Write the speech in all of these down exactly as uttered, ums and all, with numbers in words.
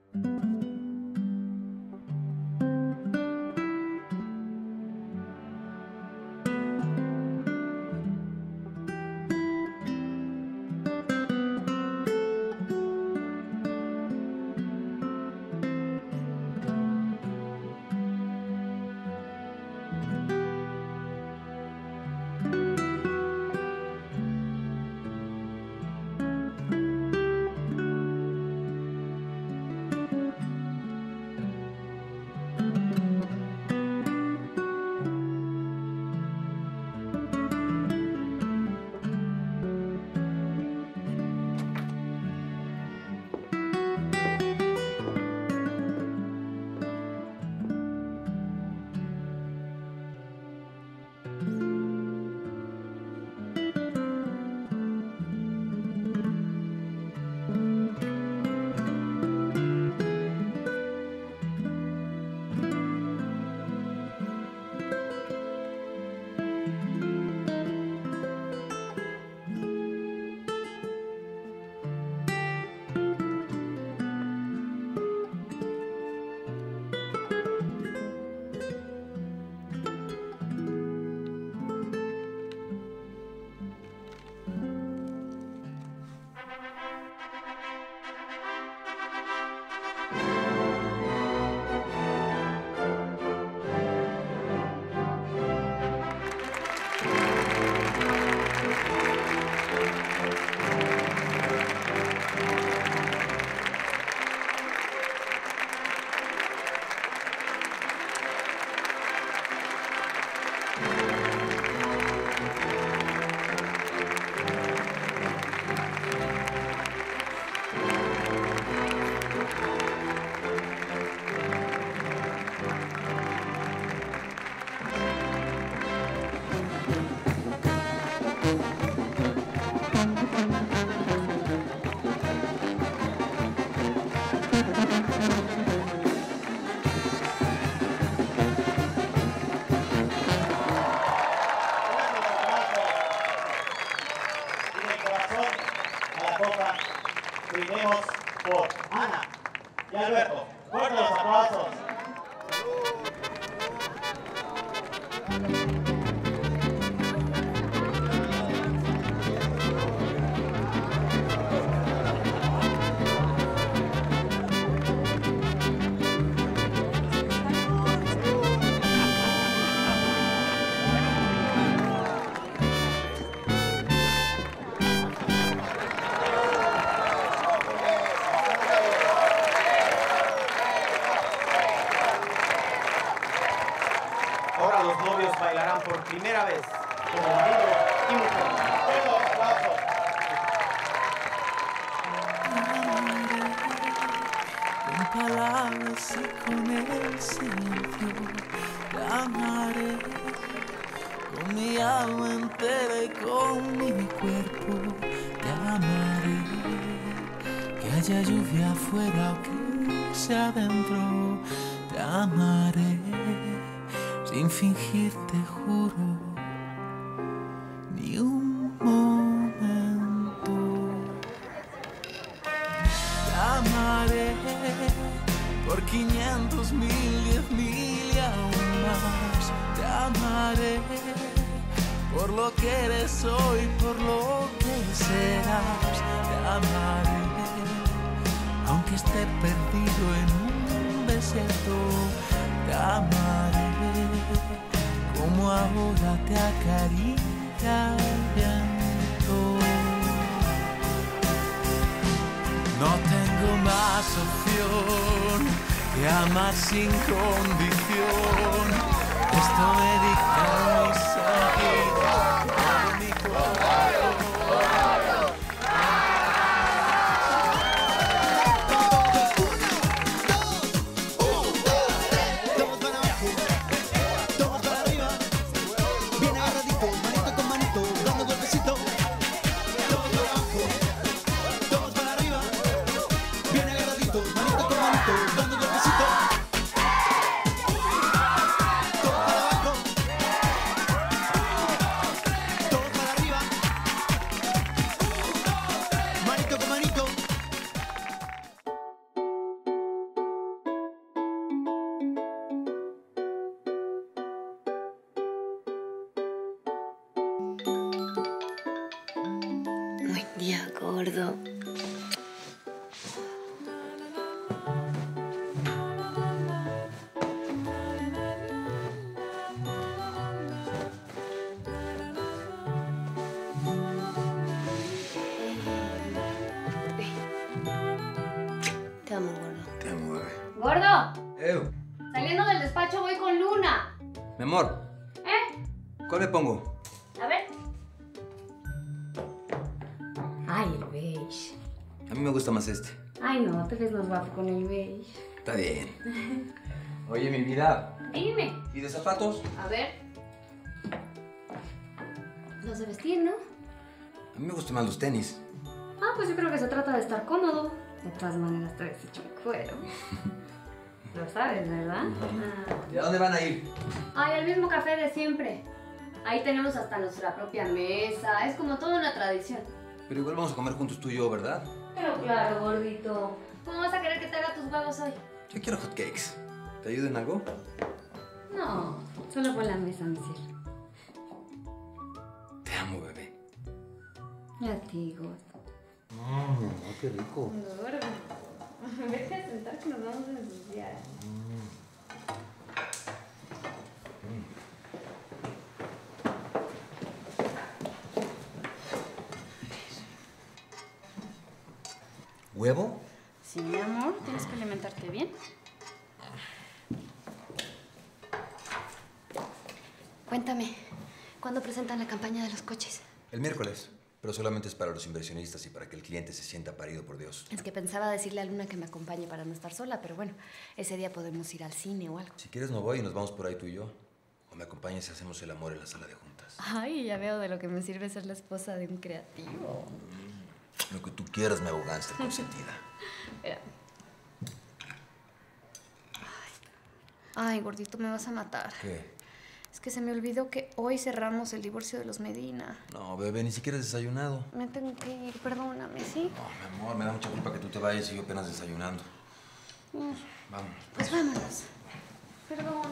Brindemos por Ana y Alberto. Fuertes los aplausos. Ahora los novios bailarán por primera vez como marido y mujer. Fuertes aplausos. Con palabras y con el silencio te amaré, con mi alma entera y con mi cuerpo te amaré, que haya lluvia afuera o que sea adentro te amaré, sin fingir te juro ni un momento. Te amaré por quinientos mil, diez mil y aún más. Te amaré por lo que eres hoy, por lo que serás. Te amaré aunque esté perdido en un desierto. Te amaré como ahora te acaricia el viento. No tengo más opción que amar sin condición. Esto me dicta mis sentidos, todo mi corazón. maravilla, gordo. Te amo, gordo. Te amo, bebé. ¡Gordo! Ew. Saliendo del despacho voy con Luna. Mi amor, ¿Eh? ¿cuál me pongo? A ver. Ay, el beige. A mí me gusta más este. Ay, no, te ves más guapo con el beige. Está bien. Oye, mi vida. Dime. ¿Y de zapatos? A ver. Los de vestir, ¿no? A mí me gustan más los tenis. Ah, pues yo creo que se trata de estar cómodo. De todas maneras, te ves hecho en cuero. Lo sabes, ¿verdad? Ah. ¿Y a dónde van a ir? Ay, al mismo café de siempre. Ahí tenemos hasta nuestra propia mesa. Es como toda una tradición. Pero igual vamos a comer juntos tú y yo, ¿verdad? Pero claro, gordito. ¿Cómo vas a querer que te haga tus huevos hoy? Yo quiero hot cakes. ¿Te ayudo en algo? No, solo por la mesa, mi cielo. Te amo, bebé. Y a ti, gordo. Mmm, qué rico. Gordo. Vete a sentar que nos vamos a ensuciar. ¿Huevo? Sí, mi amor, tienes que alimentarte bien. Cuéntame, ¿cuándo presentan la campaña de los coches? El miércoles. Pero solamente es para los inversionistas y para que el cliente se sienta parido por Dios. Es que pensaba decirle a Luna que me acompañe para no estar sola, pero bueno, ese día podemos ir al cine o algo. Si quieres no voy y nos vamos por ahí tú y yo. O me acompañas y hacemos el amor en la sala de juntas. Ay, ya veo de lo que me sirve ser la esposa de un creativo. Lo que tú quieras, mi abogánster consentida. Mira. Ay. Ay, gordito, me vas a matar. ¿Qué? Es que se me olvidó que hoy cerramos el divorcio de los Medina. No, bebé, ni siquiera has desayunado. Me tengo que ir, perdóname, ¿sí? No, mi amor, me da mucha culpa que tú te vayas y yo apenas desayunando. Mm. Vamos. Pues vámonos. Perdón.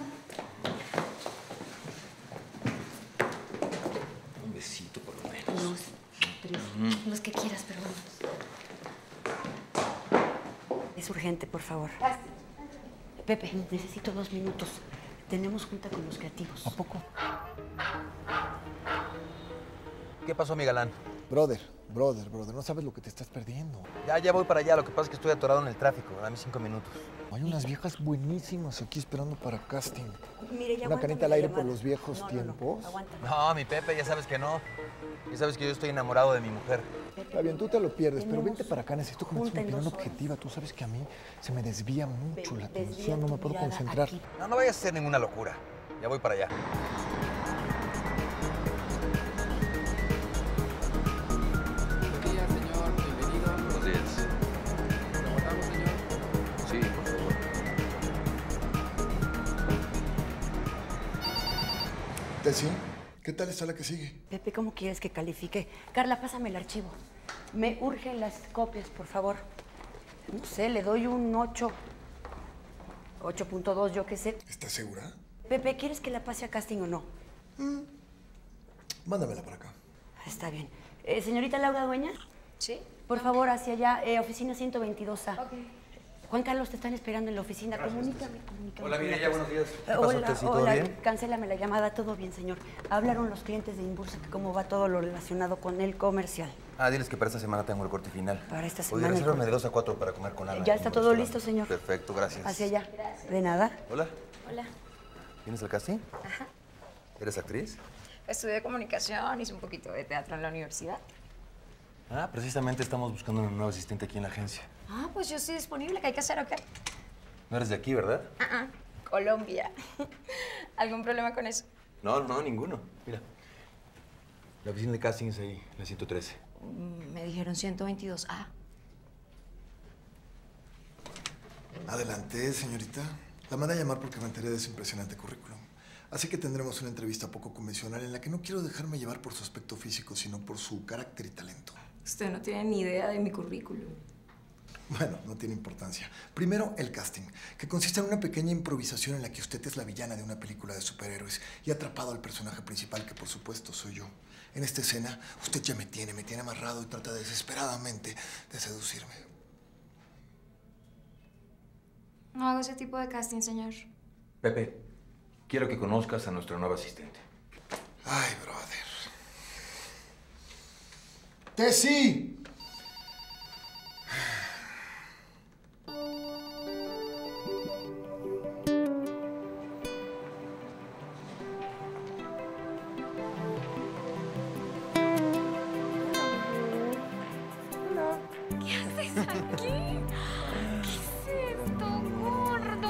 Un besito por lo menos. Dos, tres, Mm. los que quieras, pero vámonos. Es urgente, por favor. Pepe, necesito dos minutos. Tenemos junta con los creativos. ¿A poco? ¿Qué pasó, mi galán? Brother, brother, brother, no sabes lo que te estás perdiendo. Ya, ya voy para allá. Lo que pasa es que estoy atorado en el tráfico. Dame cinco minutos. Hay unas viejas buenísimas aquí esperando para casting. Mire, ya Una aguántame canita al la aire llamada. por los viejos No, no, tiempos. No, aguántame. No, mi Pepe, ya sabes que no. Ya sabes que yo estoy enamorado de mi mujer. Está bien, tú te lo pierdes, pero Tenemos vente para acá. Necesito que me des junta una en opinión dos horas. objetiva. Tú sabes que a mí se me desvía mucho Ven, la desvía atención, no tu me puedo mirada concentrar. aquí. No, no vayas a hacer ninguna locura. Ya voy para allá. Buenos días, señor. Bienvenido. Buenos días. ¿Lo guardamos, señor? Sí, por favor. Tessy, ¿qué tal está la que sigue? Pepe, ¿cómo quieres que califique? Carla, pásame el archivo. Me urgen las copias, por favor. No sé, le doy un ocho. ocho punto dos, yo qué sé. ¿Estás segura? Pepe, ¿quieres que la pase a casting o no? Mándamela para acá. Está bien. Eh, señorita Laura Dueña, ¿Sí? por favor, hacia allá, eh, oficina ciento veintidós A. Ok. Juan Carlos, te están esperando en la oficina. Comunícame, comunícame. Hola, Mireya, buenos días. ¿Qué Eh, pasó, hola, Tessy? ¿Todo hola. bien? Cancélame la llamada. Todo bien, señor. Hablaron los clientes de Inbursa que cómo va todo lo relacionado con el comercial. Ah, diles que para esta semana tengo el corte final. Para esta Oye, semana el resérvame corte. de dos a cuatro para comer con Ana. Ya en está un todo restaurante. listo, señor. Perfecto, gracias. Hacia allá. De nada. Hola, Hola. ¿vienes al casting? Ajá. ¿Eres actriz? Estudié comunicación, hice un poquito de teatro en la universidad. Ah, precisamente estamos buscando una nueva asistente aquí en la agencia. Ah, pues yo estoy disponible. ¿Qué hay que hacer o qué? No eres de aquí, ¿verdad? Ah, ah, Colombia. ¿Algún problema con eso? No, no, ninguno. Mira, la oficina de casting es ahí, la ciento trece. Mm, Me dijeron ciento veintidós A. Adelante, señorita. La mandé a llamar porque me enteré de su impresionante currículum. Así que tendremos una entrevista poco convencional en la que no quiero dejarme llevar por su aspecto físico, sino por su carácter y talento. Usted no tiene ni idea de mi currículum. Bueno, no tiene importancia. Primero, el casting, que consiste en una pequeña improvisación en la que usted es la villana de una película de superhéroes y ha atrapado al personaje principal, que por supuesto soy yo. En esta escena, usted ya me tiene, me tiene amarrado y trata desesperadamente de seducirme. No hago ese tipo de casting, señor. Pepe, quiero que conozcas a nuestra nueva asistente. Ay, brother. ¡Tessy! ¿Qué haces aquí? ¿Qué es esto, gordo?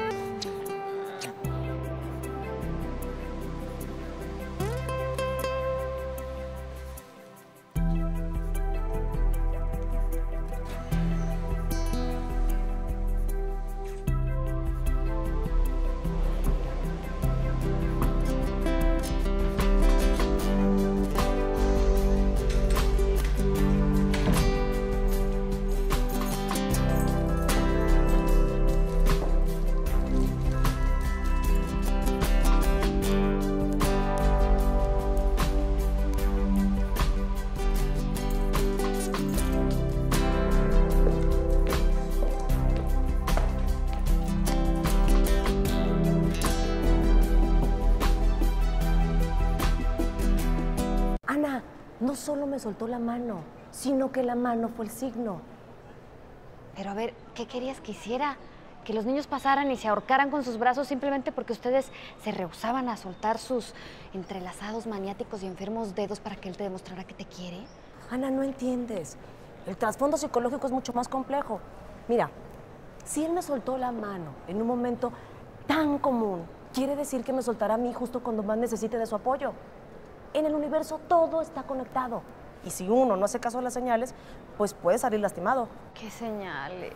Ana, no solo me soltó la mano, sino que la mano fue el signo. Pero a ver, ¿qué querías que hiciera? ¿Que los niños pasaran y se ahorcaran con sus brazos simplemente porque ustedes se rehusaban a soltar sus entrelazados, maniáticos y enfermos dedos para que él te demostrara que te quiere? Ana, no entiendes. El trasfondo psicológico es mucho más complejo. Mira, si él me soltó la mano en un momento tan común, quiere decir que me soltará a mí justo cuando más necesite de su apoyo. En el universo todo está conectado. Y si uno no hace caso a las señales, pues puede salir lastimado. ¿Qué señales?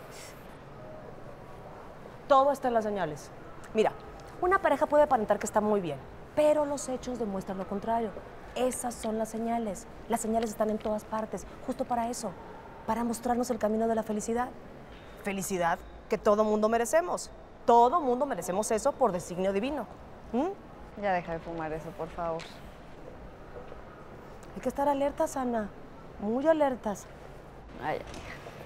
Todo está en las señales. Mira, una pareja puede aparentar que está muy bien, pero los hechos demuestran lo contrario. Esas son las señales. Las señales están en todas partes, justo para eso, para mostrarnos el camino de la felicidad. Felicidad que todo mundo merecemos. Todo mundo merecemos eso por designio divino. ¿Mm? Ya deja de fumar eso, por favor. Hay que estar alertas, Ana. Muy alertas. Ay, amiga.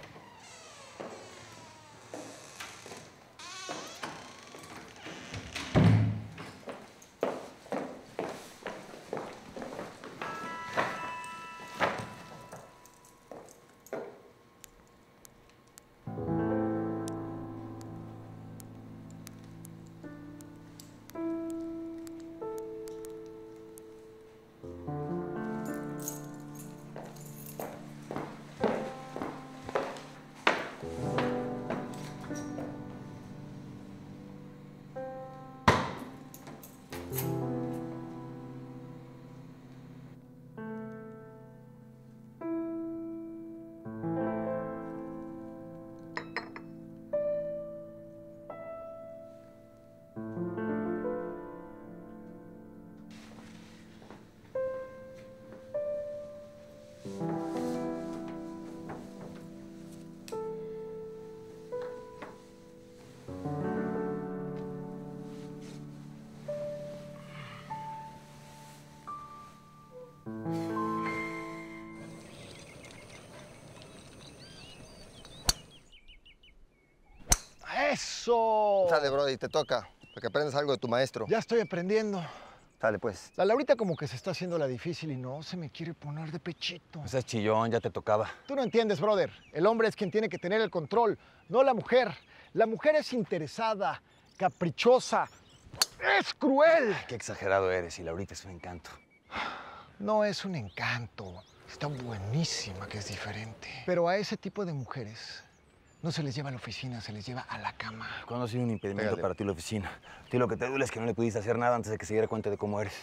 ¡Eso! Sale, Brody, te toca, para que aprendas algo de tu maestro. Ya estoy aprendiendo. Sale, pues. La Laurita como que se está haciendo la difícil y no se me quiere poner de pechito. Ese es chillón, ya te tocaba. Tú no entiendes, brother. El hombre es quien tiene que tener el control, no la mujer. La mujer es interesada, caprichosa, es cruel. Qué exagerado eres y Laurita es un encanto. No es un encanto. Está buenísima, que es diferente. Pero a ese tipo de mujeres no se les lleva a la oficina, se les lleva a la cama. ¿Cuándo ha sido un impedimento Pégale. para ti la oficina? A ti lo que te duele es que no le pudiste hacer nada antes de que se diera cuenta de cómo eres.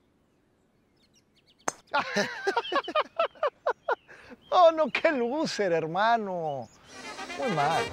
Oh, no, qué loser, hermano. Muy mal.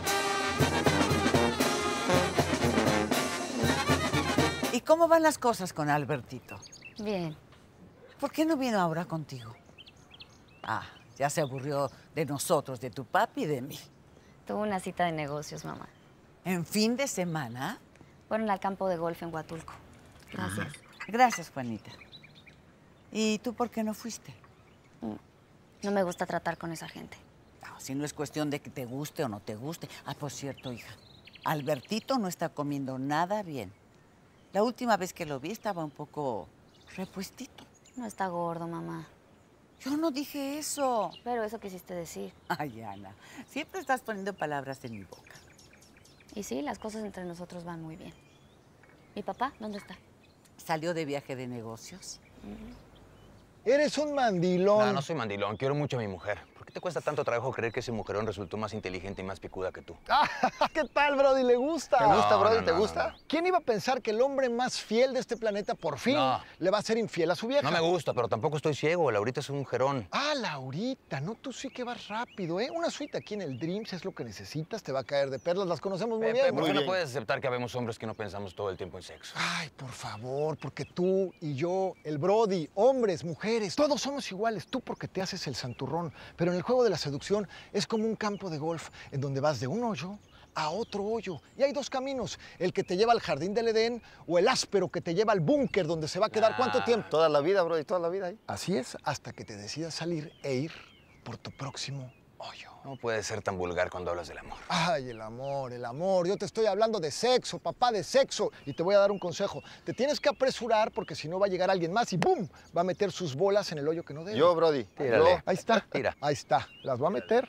¿Y cómo van las cosas con Albertito? Bien. ¿Por qué no vino ahora contigo? Ah, ya se aburrió de nosotros, de tu papi y de mí. Tuvo una cita de negocios, mamá. ¿En fin de semana? Fueron al campo de golf en Huatulco. Gracias. Ah, gracias, Juanita. ¿Y tú por qué no fuiste? No me gusta tratar con esa gente. No, si no es cuestión de que te guste o no te guste. Ah, por cierto, hija, Albertito no está comiendo nada bien. La última vez que lo vi estaba un poco repuestito. No está gordo, mamá. Yo no dije eso. Pero eso quisiste decir. Ay, Ana, siempre estás poniendo palabras en mi boca. Y sí, las cosas entre nosotros van muy bien. ¿Mi papá dónde está? ¿Salió de viaje de negocios? Eres un mandilón. No, no soy mandilón. Quiero mucho a mi mujer. ¿Por qué te cuesta tanto trabajo creer que ese mujerón resultó más inteligente y más picuda que tú? ¿Qué tal, Brody? ¿Le gusta? ¿Te gusta, No, Brody? no, ¿Te no, gusta? no, no. ¿Quién iba a pensar que el hombre más fiel de este planeta por fin No. le va a ser infiel a su vieja? No me gusta, pero tampoco estoy ciego. Laurita es un mujerón. Ah, Laurita, no, tú sí que vas rápido, ¿eh? Una suite aquí en el Dreams es lo que necesitas, te va a caer de perlas, las conocemos muy Pepe, bien. ¿por qué Muy no bien. puedes aceptar que habemos hombres que no pensamos todo el tiempo en sexo? Ay, por favor, porque tú y yo, el Brody, hombres, mujeres, todos somos iguales. Tú porque te haces el santurrón, pero en el juego de la seducción es como un campo de golf en donde vas de un hoyo a otro hoyo. Y hay dos caminos, el que te lleva al jardín del Edén o el áspero que te lleva al búnker donde se va a quedar. Ah. ¿Cuánto tiempo? Toda la vida, Brody, toda la vida ahí. Así es, hasta que te decidas salir e ir por tu próximo hoyo. No puedes ser tan vulgar cuando hablas del amor. Ay, el amor, el amor. Yo te estoy hablando de sexo, papá, de sexo. Y te voy a dar un consejo. Te tienes que apresurar porque si no va a llegar alguien más y ¡pum! Va a meter sus bolas en el hoyo que no debe. Yo, Brody. Tírale. Yo. Ahí está. Tira. Ahí está. Las va a meter.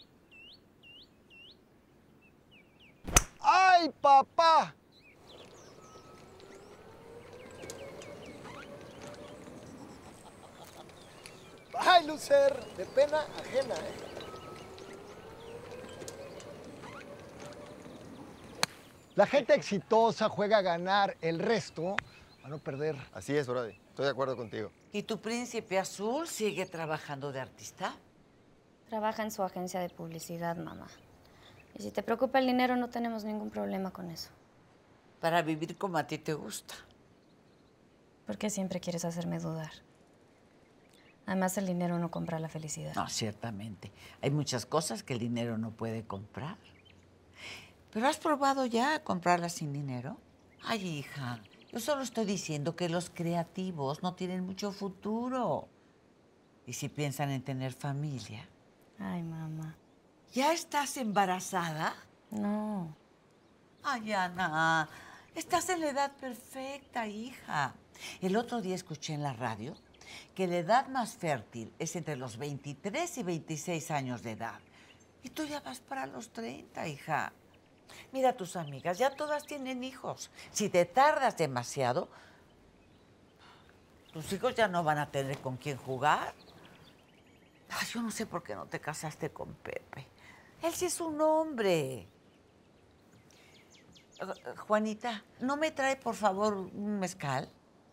¡Ay, papá! ¡Ay, Lucer! De pena ajena, ¿eh? La gente exitosa juega a ganar, el resto a no perder. Así es, Brody. Estoy de acuerdo contigo. ¿Y tu príncipe azul sigue trabajando de artista? Trabaja en su agencia de publicidad, mamá. Y si te preocupa el dinero, no tenemos ningún problema con eso. Para vivir como a ti te gusta. ¿Por qué siempre quieres hacerme dudar? Además, el dinero no compra la felicidad. No, ciertamente. Hay muchas cosas que el dinero no puede comprar. ¿Pero has probado ya comprarlas sin dinero? Ay, hija, yo solo estoy diciendo que los creativos no tienen mucho futuro. Y si piensan en tener familia. Ay, mamá. ¿Ya estás embarazada? No. Ay, Ana, estás en la edad perfecta, hija. El otro día escuché en la radio que la edad más fértil es entre los veintitrés y veintiséis años de edad. Y tú ya vas para los treinta, hija. Mira a tus amigas, ya todas tienen hijos. Si te tardas demasiado, tus hijos ya no van a tener con quién jugar. Ay, yo no sé por qué no te casaste con Pepe. Él sí es un hombre. Uh, Juanita, ¿no me trae, por favor, un mezcal?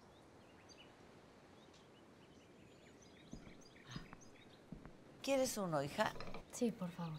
¿Quieres uno, hija? Sí, por favor.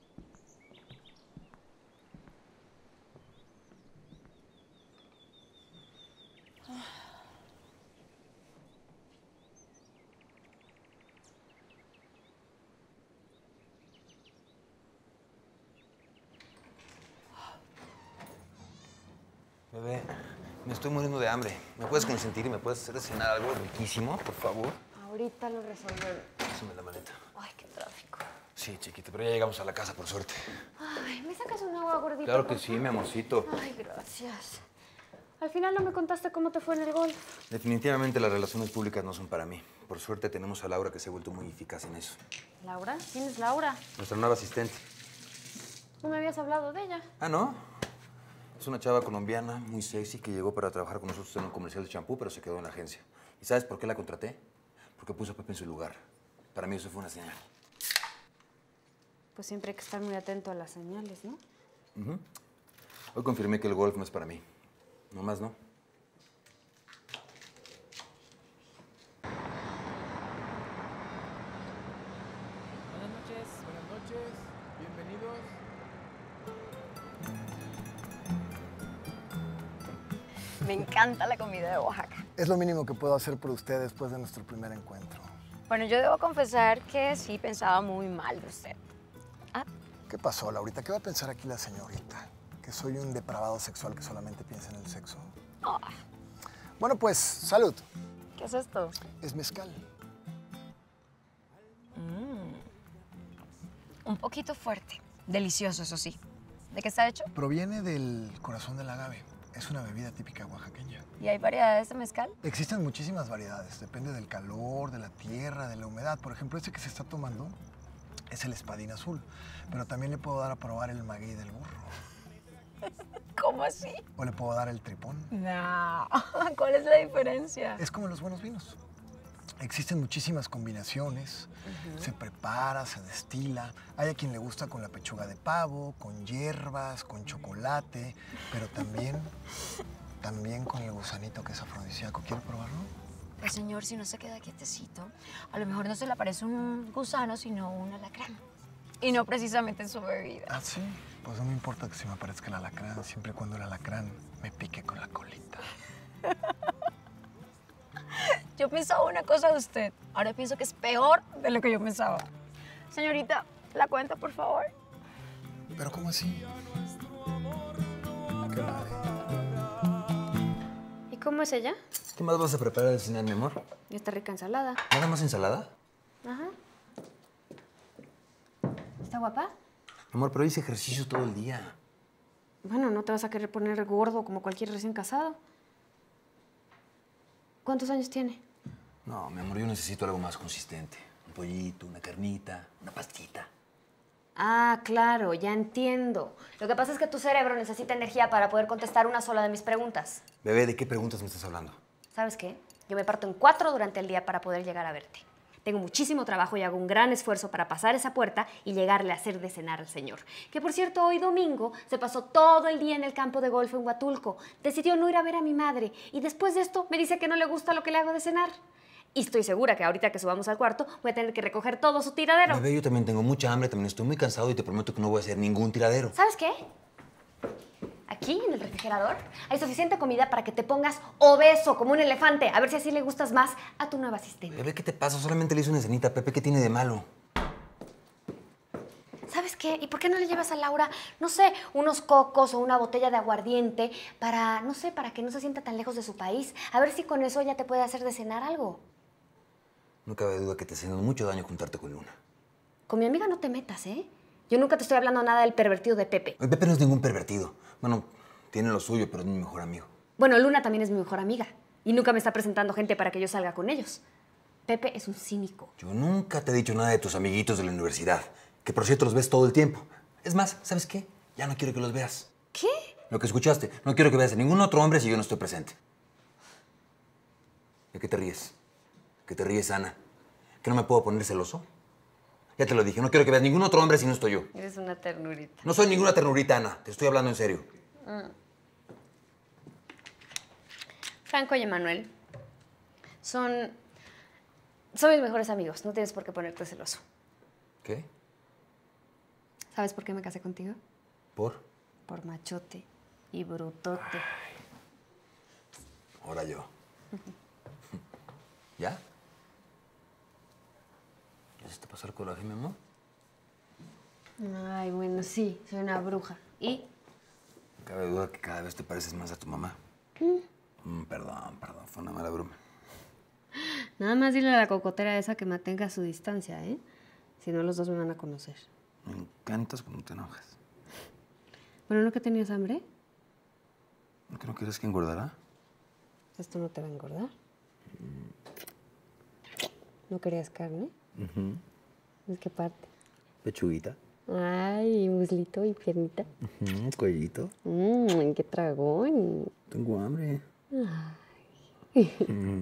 Bebé, me estoy muriendo de hambre. ¿Me puedes consentir y me puedes hacer de cenar algo riquísimo, por favor? Ahorita lo resolvemos. Pásame la maleta. Ay, qué tráfico. Sí, chiquita, pero ya llegamos a la casa, por suerte. Ay, ¿me sacas un agua gordita? Claro que por sí, favor? mi amorcito. Ay, gracias. Al final no me contaste cómo te fue en el golf. Definitivamente las relaciones públicas no son para mí. Por suerte tenemos a Laura que se ha vuelto muy eficaz en eso. ¿Laura? ¿Quién es Laura? Nuestra nueva asistente. No me habías hablado de ella. Ah, ¿no? Es una chava colombiana muy sexy que llegó para trabajar con nosotros en un comercial de champú, pero se quedó en la agencia. ¿Y sabes por qué la contraté? Porque puso a Pepe en su lugar. Para mí eso fue una señal. Pues siempre hay que estar muy atento a las señales, ¿no? Uh-huh. Hoy confirmé que el golf no es para mí. No más, ¿no? Buenas noches, buenas noches. Bienvenidos. Me encanta la comida de Oaxaca. Es lo mínimo que puedo hacer por usted después de nuestro primer encuentro. Bueno, yo debo confesar que sí pensaba muy mal de usted. Ah, ¿Qué pasó, Laurita? ¿Qué va a pensar aquí la señorita? ¿Que soy un depravado sexual que solamente piensa en el sexo? Oh. Bueno, pues, salud. ¿Qué es esto? Es mezcal. Mm. Un poquito fuerte. Delicioso, eso sí. ¿De qué está hecho? Proviene del corazón del agave. Es una bebida típica oaxaqueña. ¿Y hay variedades de mezcal? Existen muchísimas variedades. Depende del calor, de la tierra, de la humedad. Por ejemplo, este que se está tomando es el espadín azul. Pero también le puedo dar a probar el maguey del burro. ¿Cómo así? O le puedo dar el tripón. No. ¿Cuál es la diferencia? Es como los buenos vinos. Existen muchísimas combinaciones. Uh-huh. Se prepara, se destila. Hay a quien le gusta con la pechuga de pavo, con hierbas, con chocolate, pero también, también con el gusanito que es afrodisíaco. ¿Quiere probarlo? Pues señor, si no se queda quietecito, a lo mejor no se le aparece un gusano, sino un alacrán. Y no precisamente en su bebida. ¿Ah, sí? Pues no me importa que se me aparezca el alacrán, siempre y cuando el alacrán me pique con la colita. Yo pensaba una cosa de usted. Ahora pienso que es peor de lo que yo pensaba. Señorita, ¿la cuenta, por favor? ¿Pero cómo así? Qué mal. ¿Y cómo es ella? ¿Qué más vas a preparar al cenar, mi amor? Esta rica ensalada. ¿Nada más ensalada? Ajá. ¿Está guapa? Amor, pero hice ejercicio todo el día. Bueno, no te vas a querer poner gordo como cualquier recién casado. ¿Cuántos años tiene? No, mi amor, yo necesito algo más consistente. Un pollito, una carnita, una pastita. Ah, claro, ya entiendo. Lo que pasa es que tu cerebro necesita energía para poder contestar una sola de mis preguntas. Bebé, ¿de qué preguntas me estás hablando? ¿Sabes qué? Yo me parto en cuatro durante el día para poder llegar a verte. Tengo muchísimo trabajo y hago un gran esfuerzo para pasar esa puerta y llegarle a hacer de cenar al señor. Que, por cierto, hoy domingo se pasó todo el día en el campo de golf en Huatulco. Decidió no ir a ver a mi madre y después de esto me dice que no le gusta lo que le hago de cenar. Y estoy segura que ahorita que subamos al cuarto voy a tener que recoger todo su tiradero. Bebé, yo también tengo mucha hambre, también estoy muy cansado y te prometo que no voy a hacer ningún tiradero. ¿Sabes qué? Aquí, en el refrigerador, hay suficiente comida para que te pongas obeso como un elefante. A ver si así le gustas más a tu nueva asistente. Bebé, ¿qué te pasa? Solamente le hice una cenita a Pepe. ¿Qué tiene de malo? ¿Sabes qué? ¿Y por qué no le llevas a Laura, no sé, unos cocos o una botella de aguardiente para, no sé, para que no se sienta tan lejos de su país? A ver si con eso ella te puede hacer de cenar algo. No cabe duda que te haciendo mucho daño juntarte con Luna. Con mi amiga no te metas, ¿eh? Yo nunca te estoy hablando nada del pervertido de Pepe. Pepe no es ningún pervertido. Bueno, tiene lo suyo, pero es mi mejor amigo. Bueno, Luna también es mi mejor amiga. Y nunca me está presentando gente para que yo salga con ellos. Pepe es un cínico. Yo nunca te he dicho nada de tus amiguitos de la universidad. Que, por cierto, los ves todo el tiempo. Es más, ¿sabes qué? Ya no quiero que los veas. ¿Qué? Lo que escuchaste. No quiero que veas a ningún otro hombre si yo no estoy presente. ¿De qué te ríes? ¿Qué te ríes, Ana? ¿Que no me puedo poner celoso? Ya te lo dije, no quiero que veas ningún otro hombre si no estoy yo. Eres una ternurita. No soy ninguna ternurita, Ana. Te estoy hablando en serio. Mm. Franco y Emanuel son... son mis mejores amigos. No tienes por qué ponerte celoso. ¿Qué? ¿Sabes por qué me casé contigo? ¿Por? Por machote y brutote. Ay. Ahora yo. ¿Ya? ¿Ya se te pasó el coraje, mi amor? Ay, bueno, sí. Soy una bruja. ¿Y? No cabe duda que cada vez te pareces más a tu mamá. Mm. Mm, perdón, perdón. Fue una mala broma. Nada más dile a la cocotera esa que mantenga a su distancia, ¿eh? Si no, los dos me van a conocer. Me encantas cuando te enojas. Bueno, ¿no que tenías hambre? ¿No que no quieres que engordará? ¿Esto no te va a engordar? ¿No querías carne? Uh-huh. ¿De qué parte? Pechuguita. Ay, muslito y piernita. Uh-huh. Cuellito. Mmm, qué tragón. Tengo hambre. Ay. Mm.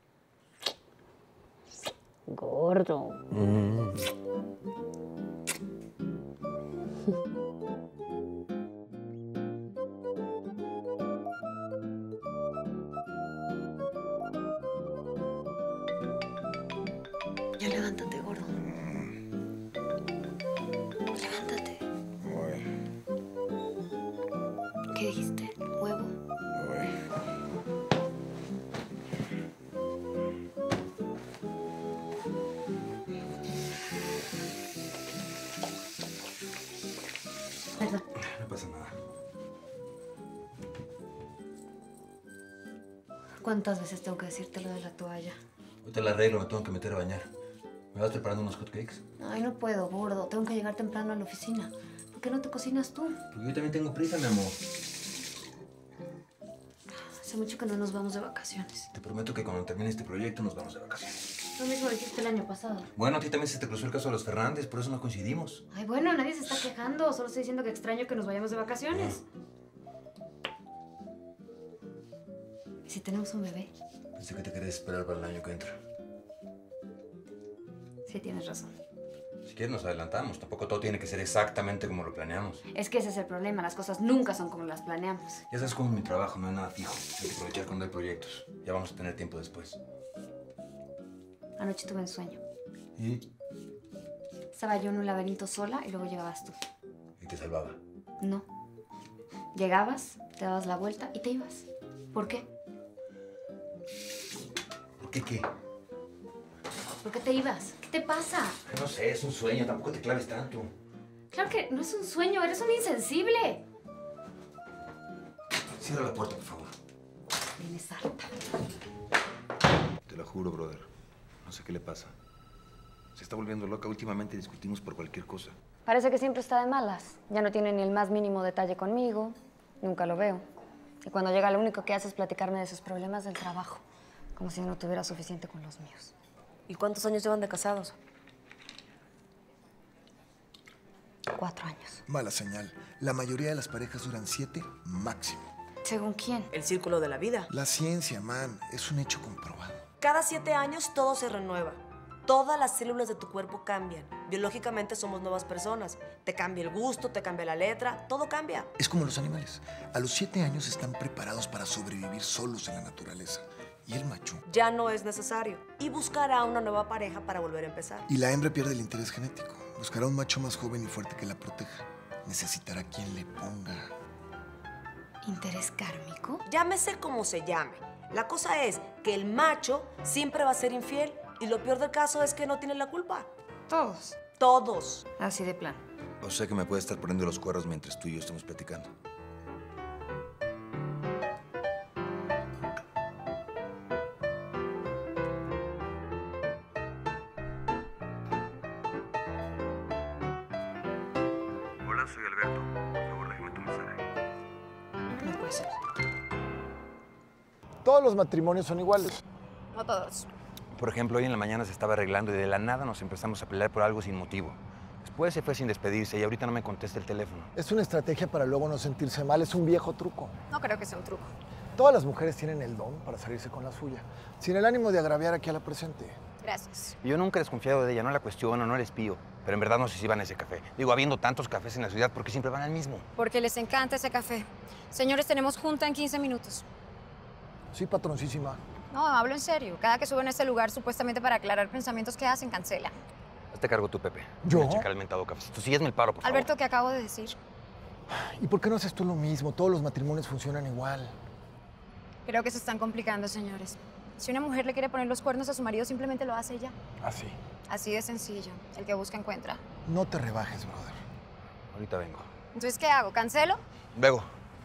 Gordo. Mm. Ya levántate, gordo. Levántate. ¿Qué dijiste? ¿Huevo? Perdón. No pasa nada. ¿Cuántas veces tengo que decirte lo de la toalla? Ahorita la arreglo, me tengo que meter a bañar. ¿Me vas preparando unos hotcakes? Ay, no puedo, gordo. Tengo que llegar temprano a la oficina. ¿Por qué no te cocinas tú? Porque yo también tengo prisa, mi amor. Hace mucho que no nos vamos de vacaciones. Te prometo que cuando termine este proyecto nos vamos de vacaciones. Lo mismo dijiste el año pasado. Bueno, a ti también se te cruzó el caso de los Fernández, por eso no coincidimos. Ay, bueno, nadie se está quejando. Solo estoy diciendo que extraño que nos vayamos de vacaciones. ¿Y si tenemos un bebé? Pensé que te querías esperar para el año que entra. Sí, tienes razón. Si quieres nos adelantamos. Tampoco todo tiene que ser exactamente como lo planeamos. Es que ese es el problema. Las cosas nunca son como las planeamos. Ya sabes cómo es mi trabajo, no hay nada fijo. Hay que aprovechar cuando hay proyectos. Ya vamos a tener tiempo después. Anoche tuve un sueño. ¿Y? Estaba yo en un laberinto sola y luego llegabas tú. ¿Y te salvaba? No. Llegabas, te dabas la vuelta y te ibas. ¿Por qué? ¿Por qué qué? ¿Por qué te ibas? ¿Qué te pasa? No sé, es un sueño. Tampoco te claves tanto. Claro que no es un sueño, eres un insensible. Cierra la puerta, por favor. Vienes harta. Te lo juro, brother. No sé qué le pasa. Se está volviendo loca. Últimamente discutimos por cualquier cosa. Parece que siempre está de malas. Ya no tiene ni el más mínimo detalle conmigo. Nunca lo veo. Y cuando llega lo único que hace es platicarme de sus problemas del trabajo. Como si no tuviera suficiente con los míos. ¿Y cuántos años llevan de casados? Cuatro años. Mala señal. La mayoría de las parejas duran siete máximo. ¿Según quién? El círculo de la vida. La ciencia, man, es un hecho comprobado. Cada siete años todo se renueva. Todas las células de tu cuerpo cambian. Biológicamente somos nuevas personas. Te cambia el gusto, te cambia la letra, todo cambia. Es como los animales. A los siete años están preparados para sobrevivir solos en la naturaleza. Y el macho. Ya no es necesario. Y buscará una nueva pareja para volver a empezar. Y la hembra pierde el interés genético. Buscará un macho más joven y fuerte que la proteja. Necesitará quien le ponga. ¿Interés kármico? Llámese como se llame. La cosa es que el macho siempre va a ser infiel. Y lo peor del caso es que no tiene la culpa. Todos. Todos. Así de plan. O sea que me puede estar poniendo los cuernos mientras tú y yo estamos platicando. Hola, soy Alberto. Por favor, déjame tu mensaje. No puede ser. Todos los matrimonios son iguales. No todos. Por ejemplo, hoy en la mañana se estaba arreglando y de la nada nos empezamos a pelear por algo sin motivo. Después se fue sin despedirse y ahorita no me contesta el teléfono. Es una estrategia para luego no sentirse mal, es un viejo truco. No creo que sea un truco. Todas las mujeres tienen el don para salirse con la suya, sin el ánimo de agraviar aquí a la presente. Gracias. Yo nunca he desconfiado de ella, no la cuestiono, no la espío. Pero en verdad no sé si van a ese café. Digo, habiendo tantos cafés en la ciudad, ¿por qué siempre van al mismo? Porque les encanta ese café. Señores, tenemos junta en quince minutos. Sí, patroncísima. No, hablo en serio. Cada que suben a este lugar, supuestamente para aclarar pensamientos que hacen, cancela. Hazte cargo tú, Pepe. ¿Yo? Voy a checar el mentado cafecito. Sígueme el paro, por favor. Alberto, ¿qué acabo de decir? ¿Y por qué no haces tú lo mismo? Todos los matrimonios funcionan igual. Creo que se están complicando, señores. Si una mujer le quiere poner los cuernos a su marido, simplemente lo hace ella. Así. Así de sencillo. El que busca, encuentra. No te rebajes, brother. Ahorita vengo. Entonces, ¿qué hago? ¿Cancelo? Vengo.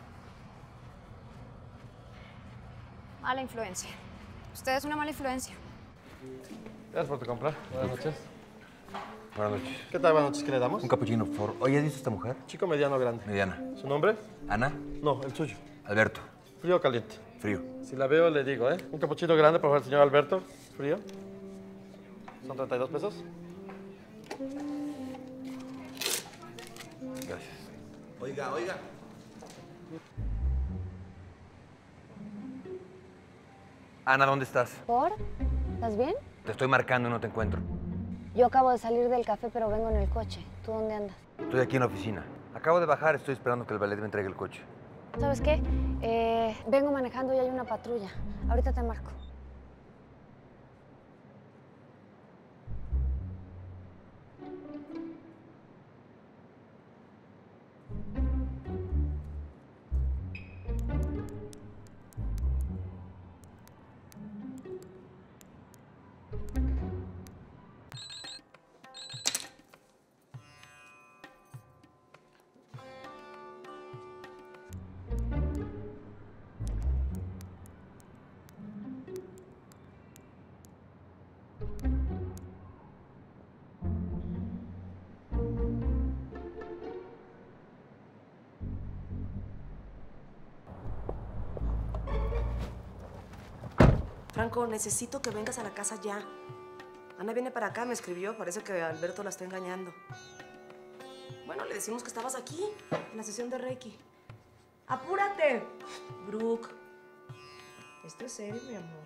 Mala influencia. Usted es una mala influencia. Gracias por tu compra. Buenas noches. Buenas noches. ¿Qué tal? Buenas noches. ¿Qué le damos? Un cappuccino, por favor. Oye, ¿has visto esta mujer? Chico, mediano, grande. Mediana. ¿Su nombre? ¿Ana? No, el suyo. Alberto. ¿Frío o caliente? Frío. Si la veo, le digo, ¿eh? Un cappuccino grande, por favor, señor Alberto. Frío. Son treinta y dos pesos. Gracias. Oiga, oiga. Ana, ¿dónde estás? ¿Por? ¿Estás bien? Te estoy marcando y no te encuentro. Yo acabo de salir del café, pero vengo en el coche. ¿Tú dónde andas? Estoy aquí en la oficina. Acabo de bajar, estoy esperando que el valet me entregue el coche. ¿Sabes qué? Eh, vengo manejando y hay una patrulla. Ahorita te marco. Franco, necesito que vengas a la casa ya. Ana viene para acá, me escribió. Parece que Alberto la está engañando. Bueno, le decimos que estabas aquí, en la sesión de Reiki. ¡Apúrate! Brooke. Esto es serio, mi amor.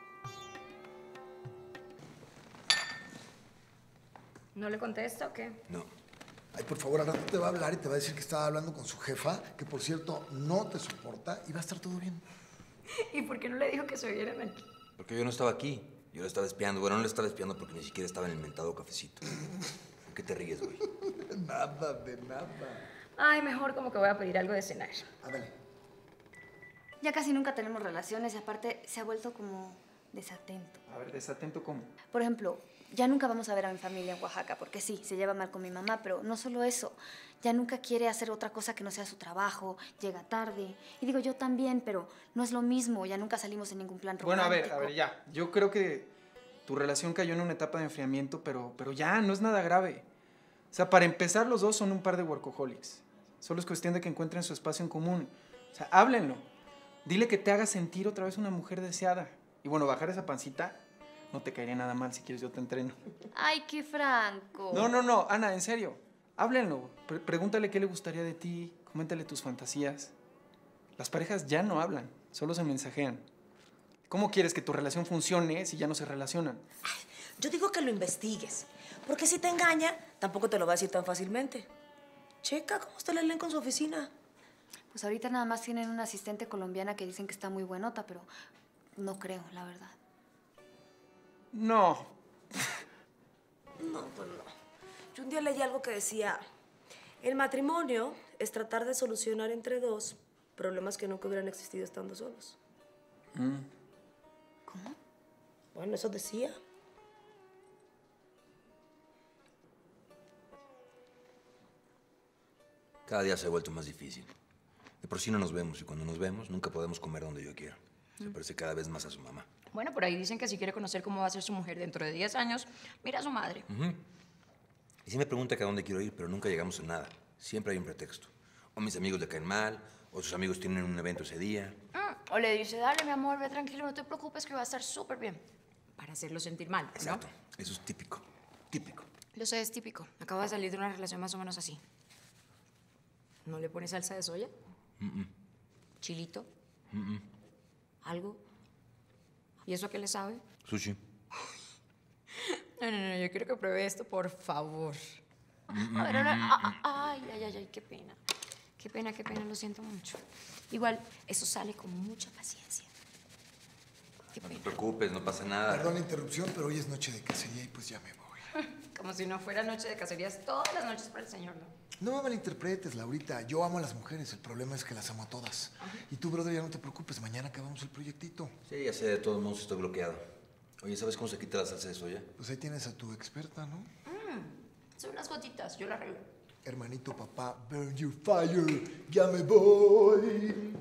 ¿No le contesta o qué? No. Ay, por favor, al rato te va a hablar y te va a decir que estaba hablando con su jefa, que por cierto no te soporta y va a estar todo bien. ¿Y por qué no le dijo que se vieran aquí? Porque yo no estaba aquí. Yo le estaba espiando. Bueno, no le estaba espiando porque ni siquiera estaba en el mentado cafecito. ¿Por qué te ríes, güey? Nada, de nada. Ay, mejor como que voy a pedir algo de cenar. Ándale. Ya casi nunca tenemos relaciones y aparte se ha vuelto como desatento. A ver, desatento cómo. Por ejemplo, ya nunca vamos a ver a mi familia en Oaxaca porque sí, se lleva mal con mi mamá, pero no solo eso. Ya nunca quiere hacer otra cosa que no sea su trabajo, llega tarde. Y digo, yo también, pero no es lo mismo. Ya nunca salimos en ningún plan romántico. Bueno, a ver, a ver, ya. Yo creo que tu relación cayó en una etapa de enfriamiento, pero, pero ya, no es nada grave. O sea, para empezar, los dos son un par de workaholics. Solo es cuestión de que encuentren su espacio en común. O sea, háblenlo. Dile que te haga sentir otra vez una mujer deseada. Y bueno, bajar esa pancita no te caería nada mal. Si quieres, yo te entreno. Ay, qué franco. No, no, no, Ana, en serio. Háblenlo. Pre- pregúntale qué le gustaría de ti. Coméntale tus fantasías. Las parejas ya no hablan, solo se mensajean. ¿Cómo quieres que tu relación funcione si ya no se relacionan? Yo digo que lo investigues, porque si te engaña, tampoco te lo va a decir tan fácilmente. Checa cómo está el elenco en su oficina. Pues ahorita nada más tienen una asistente colombiana que dicen que está muy buenota, pero no creo, la verdad. No. No, pues no. Yo un día leí algo que decía, el matrimonio es tratar de solucionar entre dos problemas que nunca hubieran existido estando solos. Mm. ¿Cómo? Bueno, eso decía. Cada día se ha vuelto más difícil. De por sí no nos vemos y cuando nos vemos nunca podemos comer donde yo quiera. Se parece cada vez más a su mamá. Bueno, por ahí dicen que si quiere conocer cómo va a ser su mujer dentro de diez años, mira a su madre. Ujú. Y sí me pregunta que a dónde quiero ir, pero nunca llegamos a nada. Siempre hay un pretexto. O mis amigos le caen mal, o sus amigos tienen un evento ese día. Mm, o le dice, dale, mi amor, ve tranquilo, no te preocupes que va a estar súper bien. Para hacerlo sentir mal, ¿no? Exacto. Eso es típico. Típico. Lo sé, es típico. Acabo de salir de una relación más o menos así. ¿No le pones salsa de soya? Mm, mm. ¿Chilito? Mm, mm. ¿Algo? ¿Y eso a qué le sabe? Sushi. No, no, no, yo quiero que pruebe esto, por favor. Mm, A ver, mm, ahora, mm, ah, ah, ay, ay, ay, ay, qué pena. Qué pena, qué pena, lo siento mucho. Igual, eso sale con mucha paciencia. Qué No pena. te preocupes, no pasa nada. Perdón la interrupción, pero hoy es noche de cacería y pues ya me voy. Como si no fuera noche de cacerías todas las noches para el señor, ¿no? No me malinterpretes, Laurita. Yo amo a las mujeres. El problema es que las amo a todas. Y tú, brother, ya no te preocupes. Mañana acabamos el proyectito. Sí, ya sé, de todos modos estoy bloqueado. Oye, ¿sabes cómo se quita la salsa de soya? Pues ahí tienes a tu experta, ¿no? Mm, son unas gotitas, yo la arreglo. Hermanito, papá, burn your fire. Ya me voy.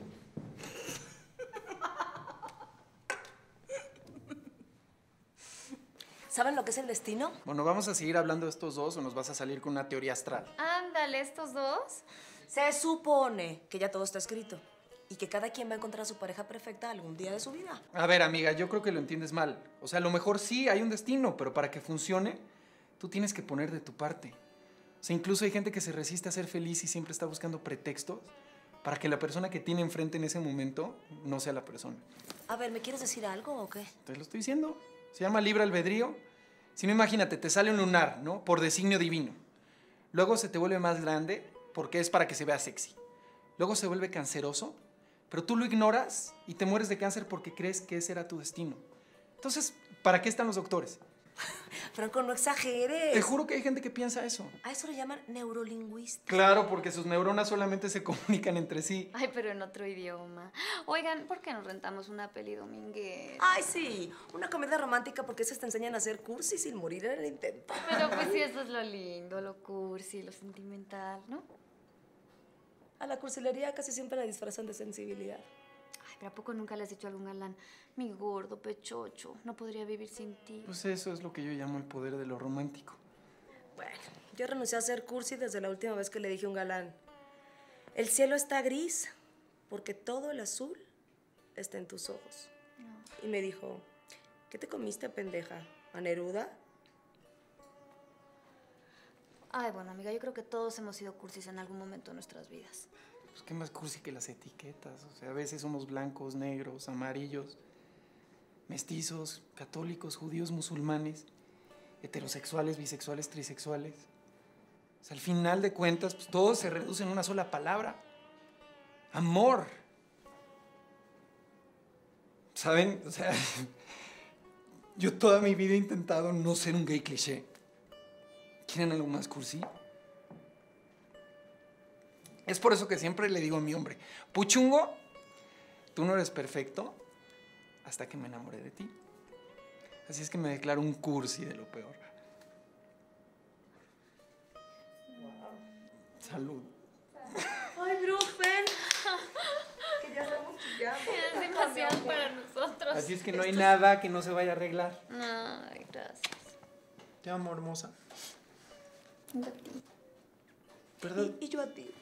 ¿Saben lo que es el destino? Bueno, ¿vamos a seguir hablando de estos dos o nos vas a salir con una teoría astral? Ándale, ¿estos dos? Se supone que ya todo está escrito y que cada quien va a encontrar a su pareja perfecta algún día de su vida. A ver, amiga, yo creo que lo entiendes mal. O sea, a lo mejor sí hay un destino, pero para que funcione, tú tienes que poner de tu parte. O sea, incluso hay gente que se resiste a ser feliz y siempre está buscando pretextos para que la persona que tiene enfrente en ese momento no sea la persona. A ver, ¿me quieres decir algo o qué? Te lo estoy diciendo. Se llama libre albedrío. Si no, imagínate, te sale un lunar, ¿no? Por designio divino. Luego se te vuelve más grande porque es para que se vea sexy. Luego se vuelve canceroso, pero tú lo ignoras y te mueres de cáncer porque crees que ese era tu destino. Entonces, ¿para qué están los doctores? Franco, no exageres. Te juro que hay gente que piensa eso. A eso le llaman neurolingüística. Claro, porque sus neuronas solamente se comunican entre sí. Ay, pero en otro idioma. Oigan, ¿por qué nos rentamos una peli dominguera? Ay, sí, una comedia romántica porque esas te enseñan a hacer cursi sin morir en el intento. Pero pues sí, eso es lo lindo, lo cursi, lo sentimental, ¿no? A la cursilería casi siempre la disfrazan de sensibilidad. Ay, pero ¿a poco nunca le has dicho a algún galán, mi gordo pechocho, no podría vivir sin ti? Pues eso es lo que yo llamo el poder de lo romántico. Bueno, yo renuncié a ser cursi desde la última vez que le dije a un galán, el cielo está gris porque todo el azul está en tus ojos. No. Y me dijo, ¿Qué te comiste, pendeja? ¿A Neruda? Ay, bueno, amiga, yo creo que todos hemos sido cursis en algún momento de nuestras vidas. Pues qué más cursi que las etiquetas. O sea, a veces somos blancos, negros, amarillos, mestizos, católicos, judíos, musulmanes, heterosexuales, bisexuales, trisexuales. O sea, al final de cuentas, pues todo se reduce en una sola palabra. Amor. ¿Saben? O sea, yo toda mi vida he intentado no ser un gay cliché. ¿Quieren algo más cursi? Es por eso que siempre le digo a mi hombre, Puchungo, tú no eres perfecto hasta que me enamoré de ti. Así es que me declaro un cursi de lo peor. Salud. Ay, Brufen. Que ya estamos chillando. Es demasiado para nosotros. Así es que no hay nada que no se vaya a arreglar. Ay, gracias. Te amo, hermosa. Yo a ti. Perdón. Y, y yo a ti.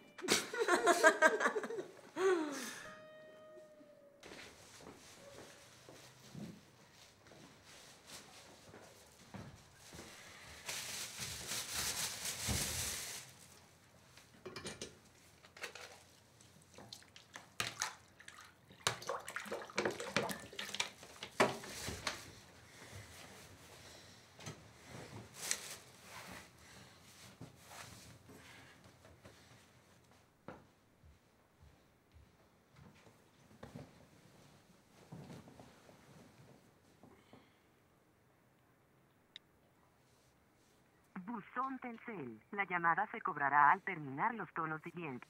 Buzón Telcel. La llamada se cobrará al terminar los tonos siguientes.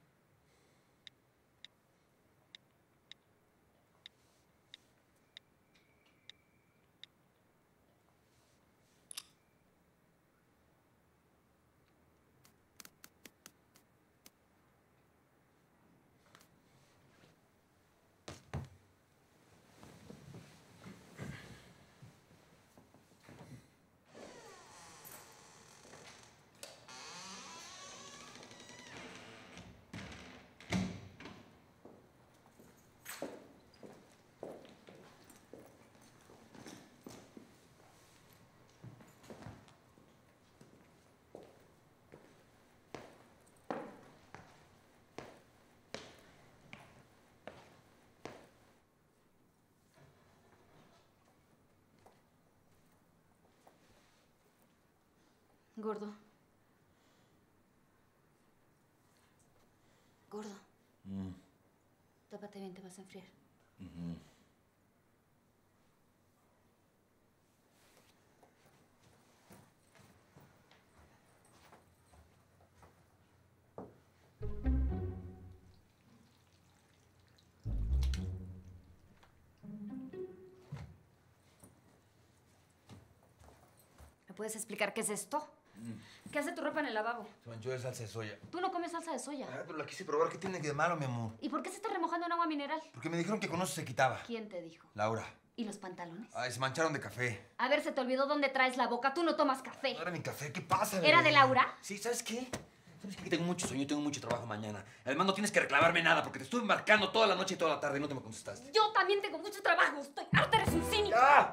Gordo. Gordo. Mm. Tápate bien, te vas a enfriar. Ujú. ¿Me puedes explicar qué es esto? ¿Qué hace tu ropa en el lavabo? Se manchó de salsa de soya. Tú no comes salsa de soya. Ah, pero la quise probar. ¿Qué tiene de malo, mi amor? ¿Y por qué se está remojando en agua mineral? Porque me dijeron que con eso se quitaba. ¿Quién te dijo? Laura. ¿Y los pantalones? Ay, se mancharon de café. A ver, se te olvidó dónde traes la boca. Tú no tomas café. No era mi café. ¿Qué pasa, ¿Era bebé? de Laura? Sí, ¿sabes qué? ¿Sabes qué? Que tengo mucho sueño y tengo mucho trabajo mañana. Además, no tienes que reclamarme nada porque te estuve marcando toda la noche y toda la tarde y no te me contestaste. Yo también tengo mucho trabajo. Estoy harta, eres un cínico. ¡Ya!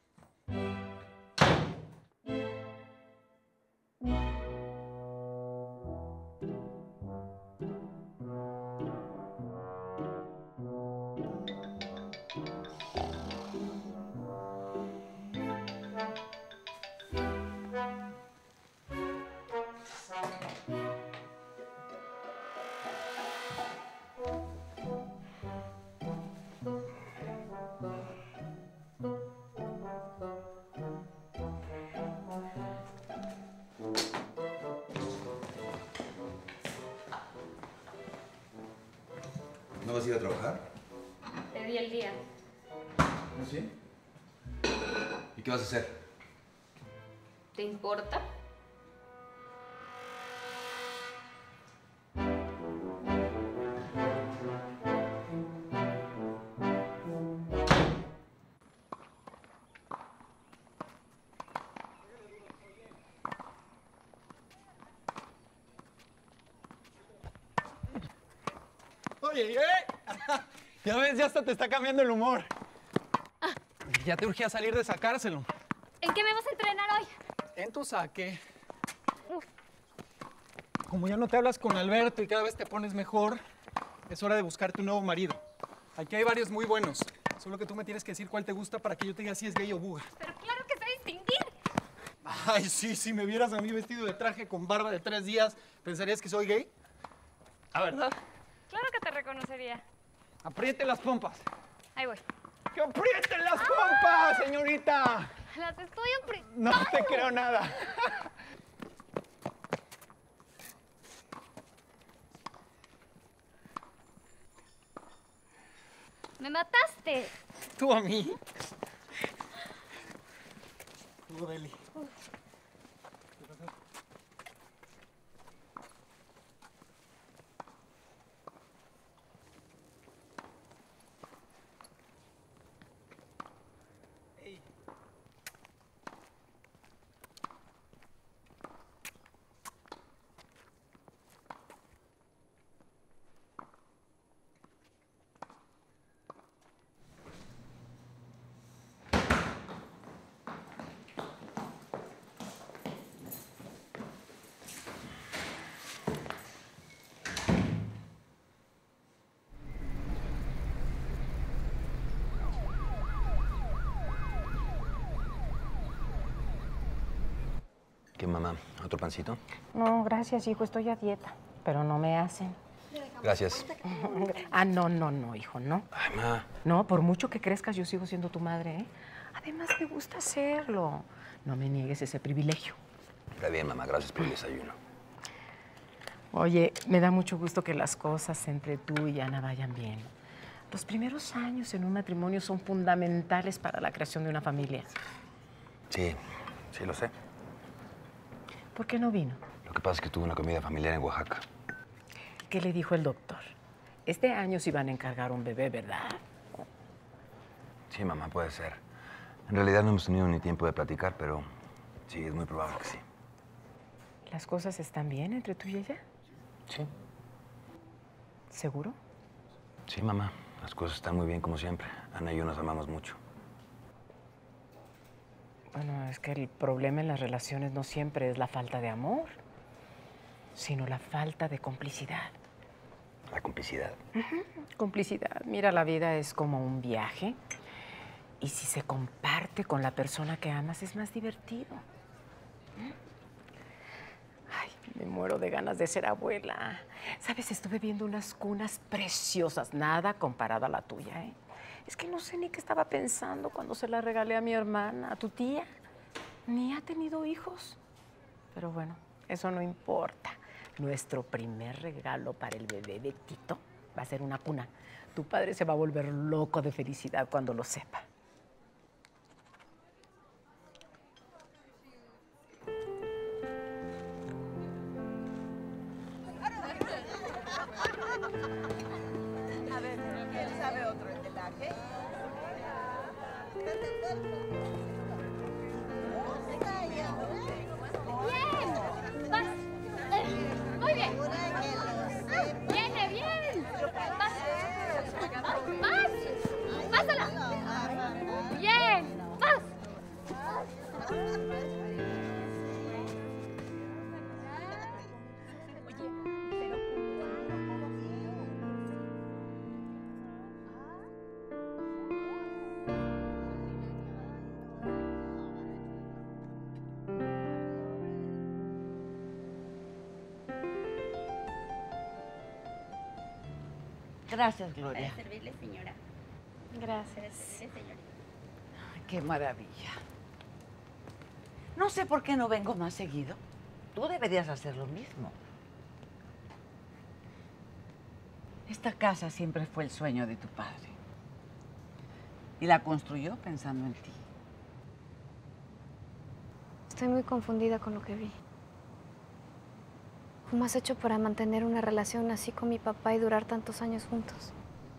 ¿No vas a ir a trabajar? Te di el día. ¿No, sí? ¿Y qué vas a hacer? ¿Te importa? Oye, ¿eh? Ya ves, ya hasta te está cambiando el humor. Ya te urgía salir de sacárselo. ¿En qué me vas a entrenar hoy? En tu saque. Como ya no te hablas con Alberto y cada vez te pones mejor, es hora de buscarte un nuevo marido. Aquí hay varios muy buenos. Solo que tú me tienes que decir cuál te gusta para que yo te diga si es gay o buga. Pero claro que sé distinguir. Ay, sí, si me vieras a mí vestido de traje con barba de tres días, ¿pensarías que soy gay? ¿A verdad? Claro que te reconocería. Apriete las pompas. Ahí voy. ¡Que aprieten las pompas, señorita! Las estoy apretando. No te creo nada. ¡Me mataste! ¿Tú a mí? Tú, Deli. ¿Qué, mamá? ¿Otro pancito? No, gracias, hijo, estoy a dieta, pero no me hacen. Gracias. Ah, no, no, no, hijo, no. Ay, ma. No, por mucho que crezcas, yo sigo siendo tu madre, ¿eh? Además, me gusta hacerlo. No me niegues ese privilegio. Está bien, mamá. Gracias por el desayuno. Oye, me da mucho gusto que las cosas entre tú y Ana vayan bien. Los primeros años en un matrimonio son fundamentales para la creación de una familia. Sí, sí lo sé. ¿Por qué no vino? Lo que pasa es que tuve una comida familiar en Oaxaca. ¿Qué le dijo el doctor? Este año se iban a encargar un bebé, ¿verdad? Sí, mamá, puede ser. En realidad no hemos tenido ni tiempo de platicar, pero sí, es muy probable que sí. ¿Las cosas están bien entre tú y ella? Sí. ¿Seguro? Sí, mamá. Las cosas están muy bien como siempre. Ana y yo nos amamos mucho. Bueno, es que el problema en las relaciones no siempre es la falta de amor, sino la falta de complicidad. La complicidad. Uh-huh. Complicidad. Mira, la vida es como un viaje y si se comparte con la persona que amas es más divertido. Ay, me muero de ganas de ser abuela. Sabes, estuve viendo unas cunas preciosas, nada comparado a la tuya, ¿eh? Es que no sé ni qué estaba pensando cuando se la regalé a mi hermana, a tu tía. Ni ha tenido hijos. Pero bueno, eso no importa. Nuestro primer regalo para el bebé de Tito va a ser una cuna. Tu padre se va a volver loco de felicidad cuando lo sepa. A ver, ¿quién sabe otro entelaje? ¡Bien! ¡Vas! ¡Muy bien! ¡Viene, bien! ¡Vas! ¡Vas! ¡Pásala! ¡Bien! ¡Vas! Gracias, Gloria. Para servirle, señora. Gracias. Para servirle, señorita. Ay, qué maravilla. No sé por qué no vengo más seguido. Tú deberías hacer lo mismo. Esta casa siempre fue el sueño de tu padre. Y la construyó pensando en ti. Estoy muy confundida con lo que vi. ¿Cómo has hecho para mantener una relación así con mi papá y durar tantos años juntos?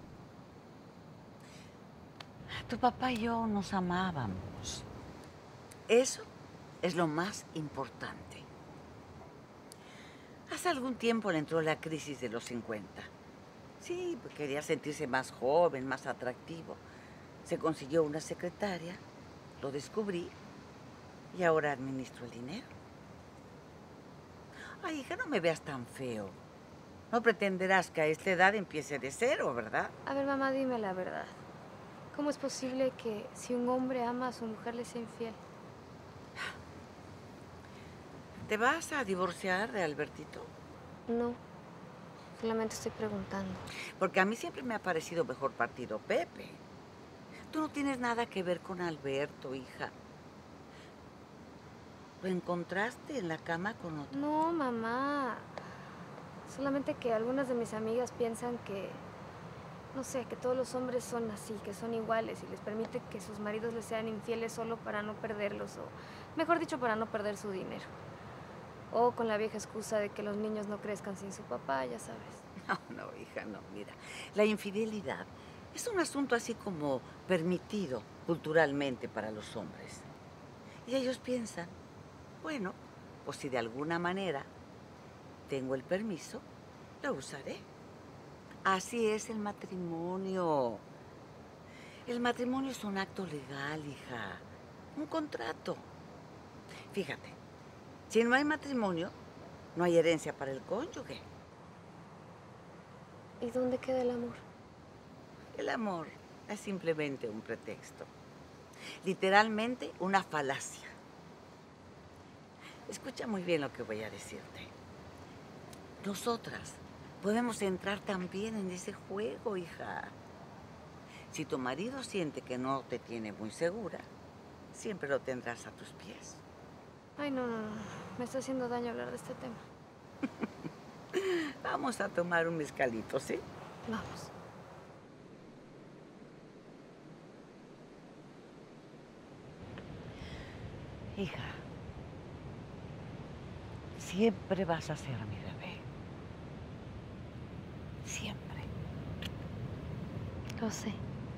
Tu papá y yo nos amábamos. Eso es lo más importante. Hace algún tiempo le entró la crisis de los cincuenta. Sí, pues quería sentirse más joven, más atractivo. Se consiguió una secretaria, lo descubrí y ahora administro el dinero. Ay, hija, no me veas tan feo. No pretenderás que a esta edad empiece de cero, ¿verdad? A ver, mamá, dime la verdad. ¿Cómo es posible que si un hombre ama a su mujer le sea infiel? ¿Te vas a divorciar de Albertito? No, solamente estoy preguntando. Porque a mí siempre me ha parecido mejor partido Pepe. Tú no tienes nada que ver con Alberto, hija. ¿Lo encontraste en la cama con otro? No, mamá. Solamente que algunas de mis amigas piensan que, no sé, que todos los hombres son así, que son iguales y les permite que sus maridos les sean infieles solo para no perderlos o, mejor dicho, para no perder su dinero. O con la vieja excusa de que los niños no crezcan sin su papá, ya sabes. No, no, hija, no, mira. La infidelidad es un asunto así como permitido culturalmente para los hombres. Y ellos piensan, bueno, pues si de alguna manera tengo el permiso, lo usaré. Así es el matrimonio. El matrimonio es un acto legal, hija. Un contrato. Fíjate, si no hay matrimonio, no hay herencia para el cónyuge. ¿Y dónde queda el amor? El amor es simplemente un pretexto. Literalmente una falacia. Escucha muy bien lo que voy a decirte. Nosotras podemos entrar también en ese juego, hija. Si tu marido siente que no te tiene muy segura, siempre lo tendrás a tus pies. Ay, no, no, no. Me está haciendo daño hablar de este tema. Vamos a tomar un mezcalito, ¿sí? Vamos. Hija, siempre vas a ser mi bebé. Siempre. Lo sé.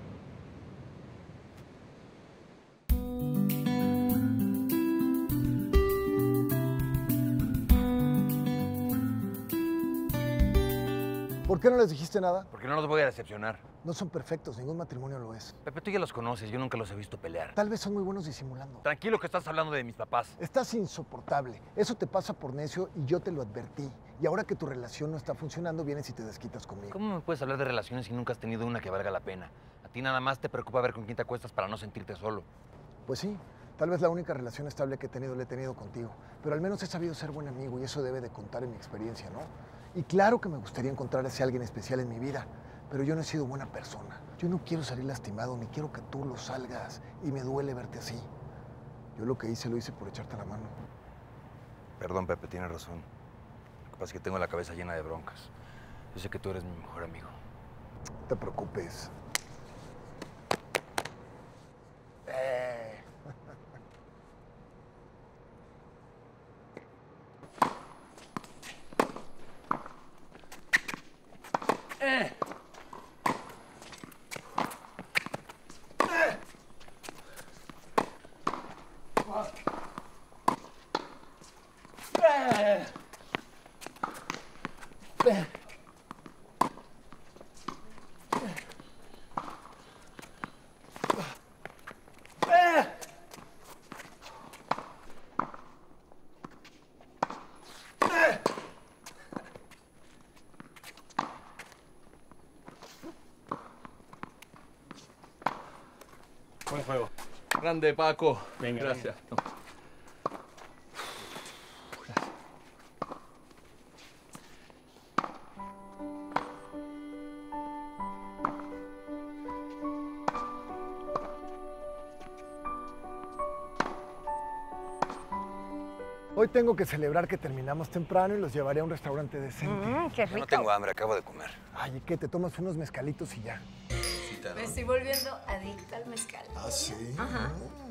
¿Por qué no les dijiste nada? Porque no los voy a decepcionar. No son perfectos, ningún matrimonio lo es. Pepe, tú ya los conoces, yo nunca los he visto pelear. Tal vez son muy buenos disimulando. Tranquilo que estás hablando de mis papás. Estás insoportable. Eso te pasa por necio y yo te lo advertí. Y ahora que tu relación no está funcionando, vienes y te desquitas conmigo. ¿Cómo me puedes hablar de relaciones si nunca has tenido una que valga la pena? A ti nada más te preocupa ver con quién te acuestas para no sentirte solo. Pues sí, tal vez la única relación estable que he tenido la he tenido contigo. Pero al menos he sabido ser buen amigo y eso debe de contar en mi experiencia, ¿no? Y claro que me gustaría encontrar a ese alguien especial en mi vida, pero yo no he sido buena persona. Yo no quiero salir lastimado, ni quiero que tú lo salgas. Y me duele verte así. Yo lo que hice, lo hice por echarte la mano. Perdón, Pepe, tienes razón. Lo que pasa es que tengo la cabeza llena de broncas. Yo sé que tú eres mi mejor amigo. No te preocupes. Eh. Eh. Buen juego. Grande, Paco. Venga, gracias. venga. Hoy tengo que celebrar que terminamos temprano y los llevaré a un restaurante decente. Mm, qué rico. Yo no tengo hambre, acabo de comer. Ay, ¿y qué? Te tomas unos mezcalitos y ya. Me estoy volviendo adicta al mezcal. ¿Ah, sí? Ajá.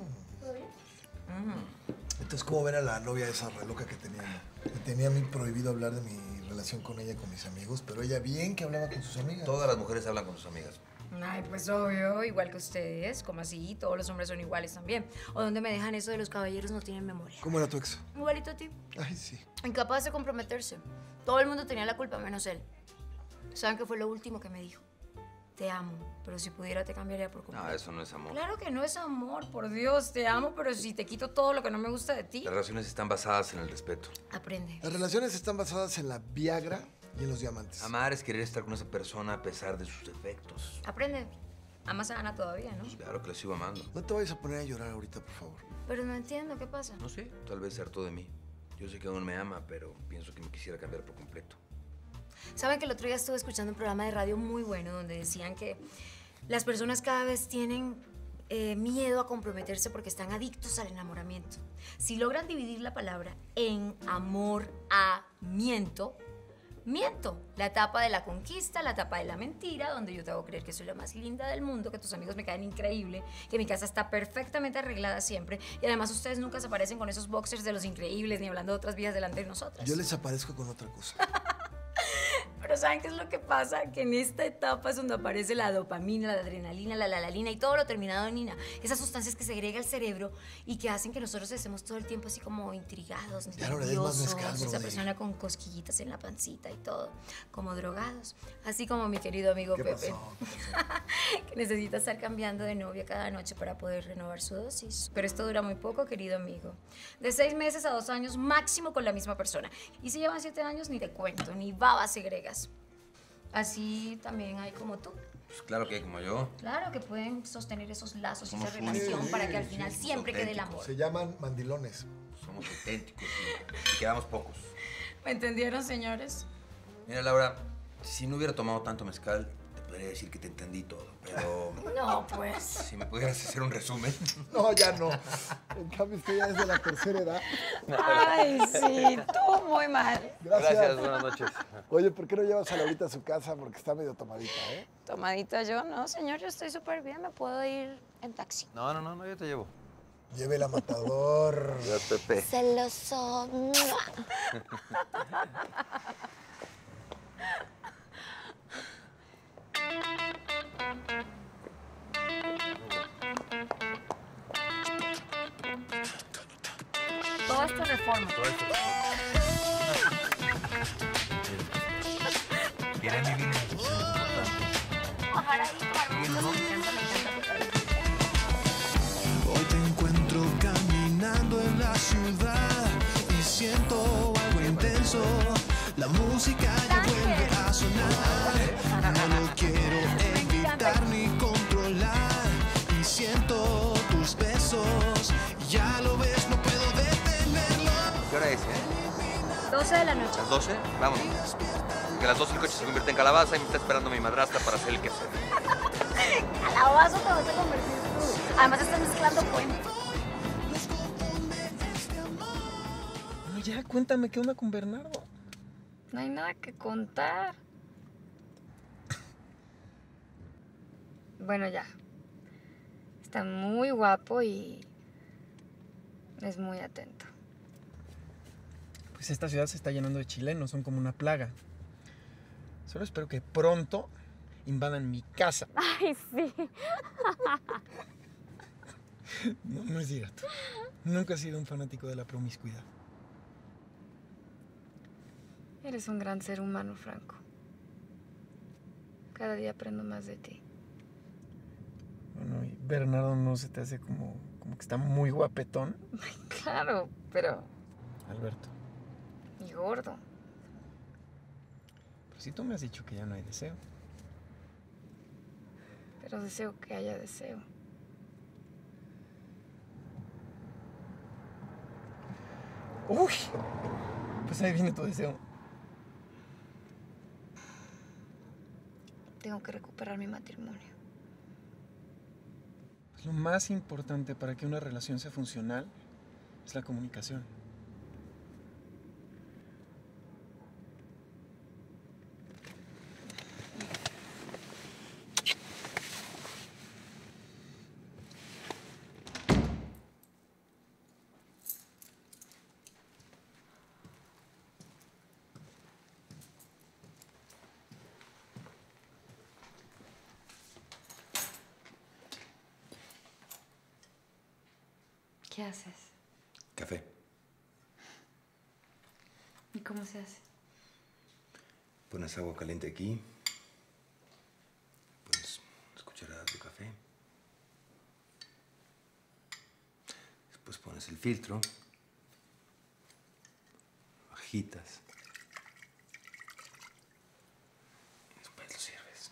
Entonces, ¿cómo ven a la novia esa re loca que tenía? Me tenía a mí prohibido hablar de mi relación con ella, con mis amigos, pero ella bien que hablaba con sus amigas. Todas las mujeres hablan con sus amigas. Ay, pues obvio, igual que ustedes. Como así? Todos los hombres son iguales también. ¿O dónde me dejan eso de los caballeros no tienen memoria? ¿Cómo era tu ex? Igualito a ti. Ay, sí. Incapaz de comprometerse. Todo el mundo tenía la culpa, menos él. ¿Saben qué fue lo último que me dijo? Te amo, pero si pudiera te cambiaría por completo. No, eso no es amor. Claro que no es amor, por Dios, te amo, pero si te quito todo lo que no me gusta de ti. Las relaciones están basadas en el respeto. Aprende. Las relaciones están basadas en la Viagra y en los diamantes. Amar es querer estar con esa persona a pesar de sus defectos. Aprende. Amas a Ana todavía, ¿no? Claro que la sigo amando. No te vayas a poner a llorar ahorita, por favor. Pero no entiendo, ¿qué pasa? No sé, tal vez se hartó de mí. Yo sé que aún me ama, pero pienso que me quisiera cambiar por completo. Saben que el otro día estuve escuchando un programa de radio muy bueno donde decían que las personas cada vez tienen eh, miedo a comprometerse porque están adictos al enamoramiento. Si logran dividir la palabra en amor a miento, miento. La etapa de la conquista, la etapa de la mentira, donde yo te hago creer que soy la más linda del mundo, que tus amigos me caen increíble, que mi casa está perfectamente arreglada siempre y además ustedes nunca se aparecen con esos boxers de los increíbles ni hablando de otras vidas delante de nosotras. Yo les aparezco con otra cosa. Pero ¿saben qué es lo que pasa? Que en esta etapa es donde aparece la dopamina, la adrenalina, la lalalina y todo lo terminado en ina. Esas sustancias que segrega el cerebro y que hacen que nosotros estemos todo el tiempo así como intrigados, Ya no le des más nerviosos, mezcal, esa brother. persona con cosquillitas en la pancita y todo, como drogados. Así como mi querido amigo ¿Qué Pepe, pasó? que necesita estar cambiando de novia cada noche para poder renovar su dosis. Pero esto dura muy poco, querido amigo. De seis meses a dos años máximo con la misma persona. Y si llevan siete años, ni te cuento, ni babas segregas. Así también hay como tú. Pues claro que hay como yo. Claro que pueden sostener esos lazos y Somos esa relación únicos. para que al final Sí, siempre quede el auténticos. amor. Se llaman mandilones. Somos auténticos y, y quedamos pocos. ¿Me entendieron, señores? Mira, Laura, si no hubiera tomado tanto mezcal, te podría decir que te entendí todo, pero... No, pues. Si me pudieras hacer un resumen. No, ya no. En cambio, usted ya es de la tercera edad. Ay, sí, tú muy mal. Gracias. Gracias, buenas noches. Oye, ¿por qué no llevas a Laurita a su casa? Porque está medio tomadita, ¿eh? Tomadita yo, no, señor, yo estoy súper bien, me puedo ir en taxi. No, no, no, no, yo te llevo. Llévela, matador. Ya, Pepe. Celoso. Todo esto es reforma. Todo esto. ¿Quieres vivir? Ojalá y tomarme un me encanta, me encanta. Hoy te encuentro caminando en la ciudad y siento algo intenso. La música ya vuelve a sonar. No lo quiero evitar ni controlar. Y siento tus besos. Ya lo ves, no puedo detenerlo. ¿Qué hora es, eh? doce de la noche. ¿Las doce? Vámonos. Que a las doce el coche se convierte en calabaza y me está esperando mi madrastra para hacer el quehacer. Calabazo te vas a convertir tú. Además estás mezclando cuentos. Bueno, ya, cuéntame, ¿qué onda con Bernardo? No hay nada que contar. Bueno, ya. Está muy guapo y es muy atento. Pues esta ciudad se está llenando de chilenos, son como una plaga. Solo espero que pronto invadan mi casa. Ay, sí. No, no es cierto. Nunca he sido un fanático de la promiscuidad. Eres un gran ser humano, Franco. Cada día aprendo más de ti. Bueno, y Bernardo no se te hace como, como que está muy guapetón. Claro, pero... Alberto, y gordo. pero si tú me has dicho que ya no hay deseo. Pero deseo que haya deseo. ¡Uy! Pues ahí viene tu deseo. Tengo que recuperar mi matrimonio. Pues lo más importante para que una relación sea funcional es la comunicación. ¿Qué haces? Café. ¿Y cómo se hace? Pones agua caliente aquí. Pones filtro. Bajitas. Y después lo sirves.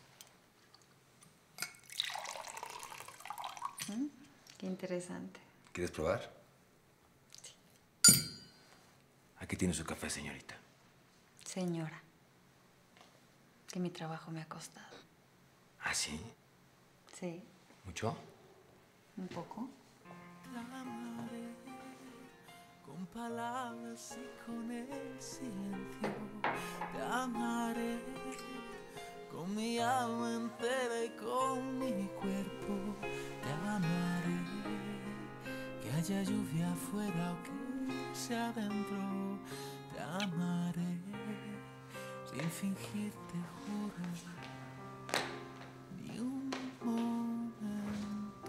¿Mm? Qué interesante. ¿Quieres probar? Sí. Aquí tiene su café, señorita. Señora, que mi trabajo me ha costado. ¿Ah, sí? Sí, ¿Mucho? un poco. Te amaré con palabras y con el silencio. Te amaré con mi alma entera y con mi cuerpo. Te amaré, que haya lluvia afuera o que sea adentro. Te amaré sin fingir, te juro, ni un momento.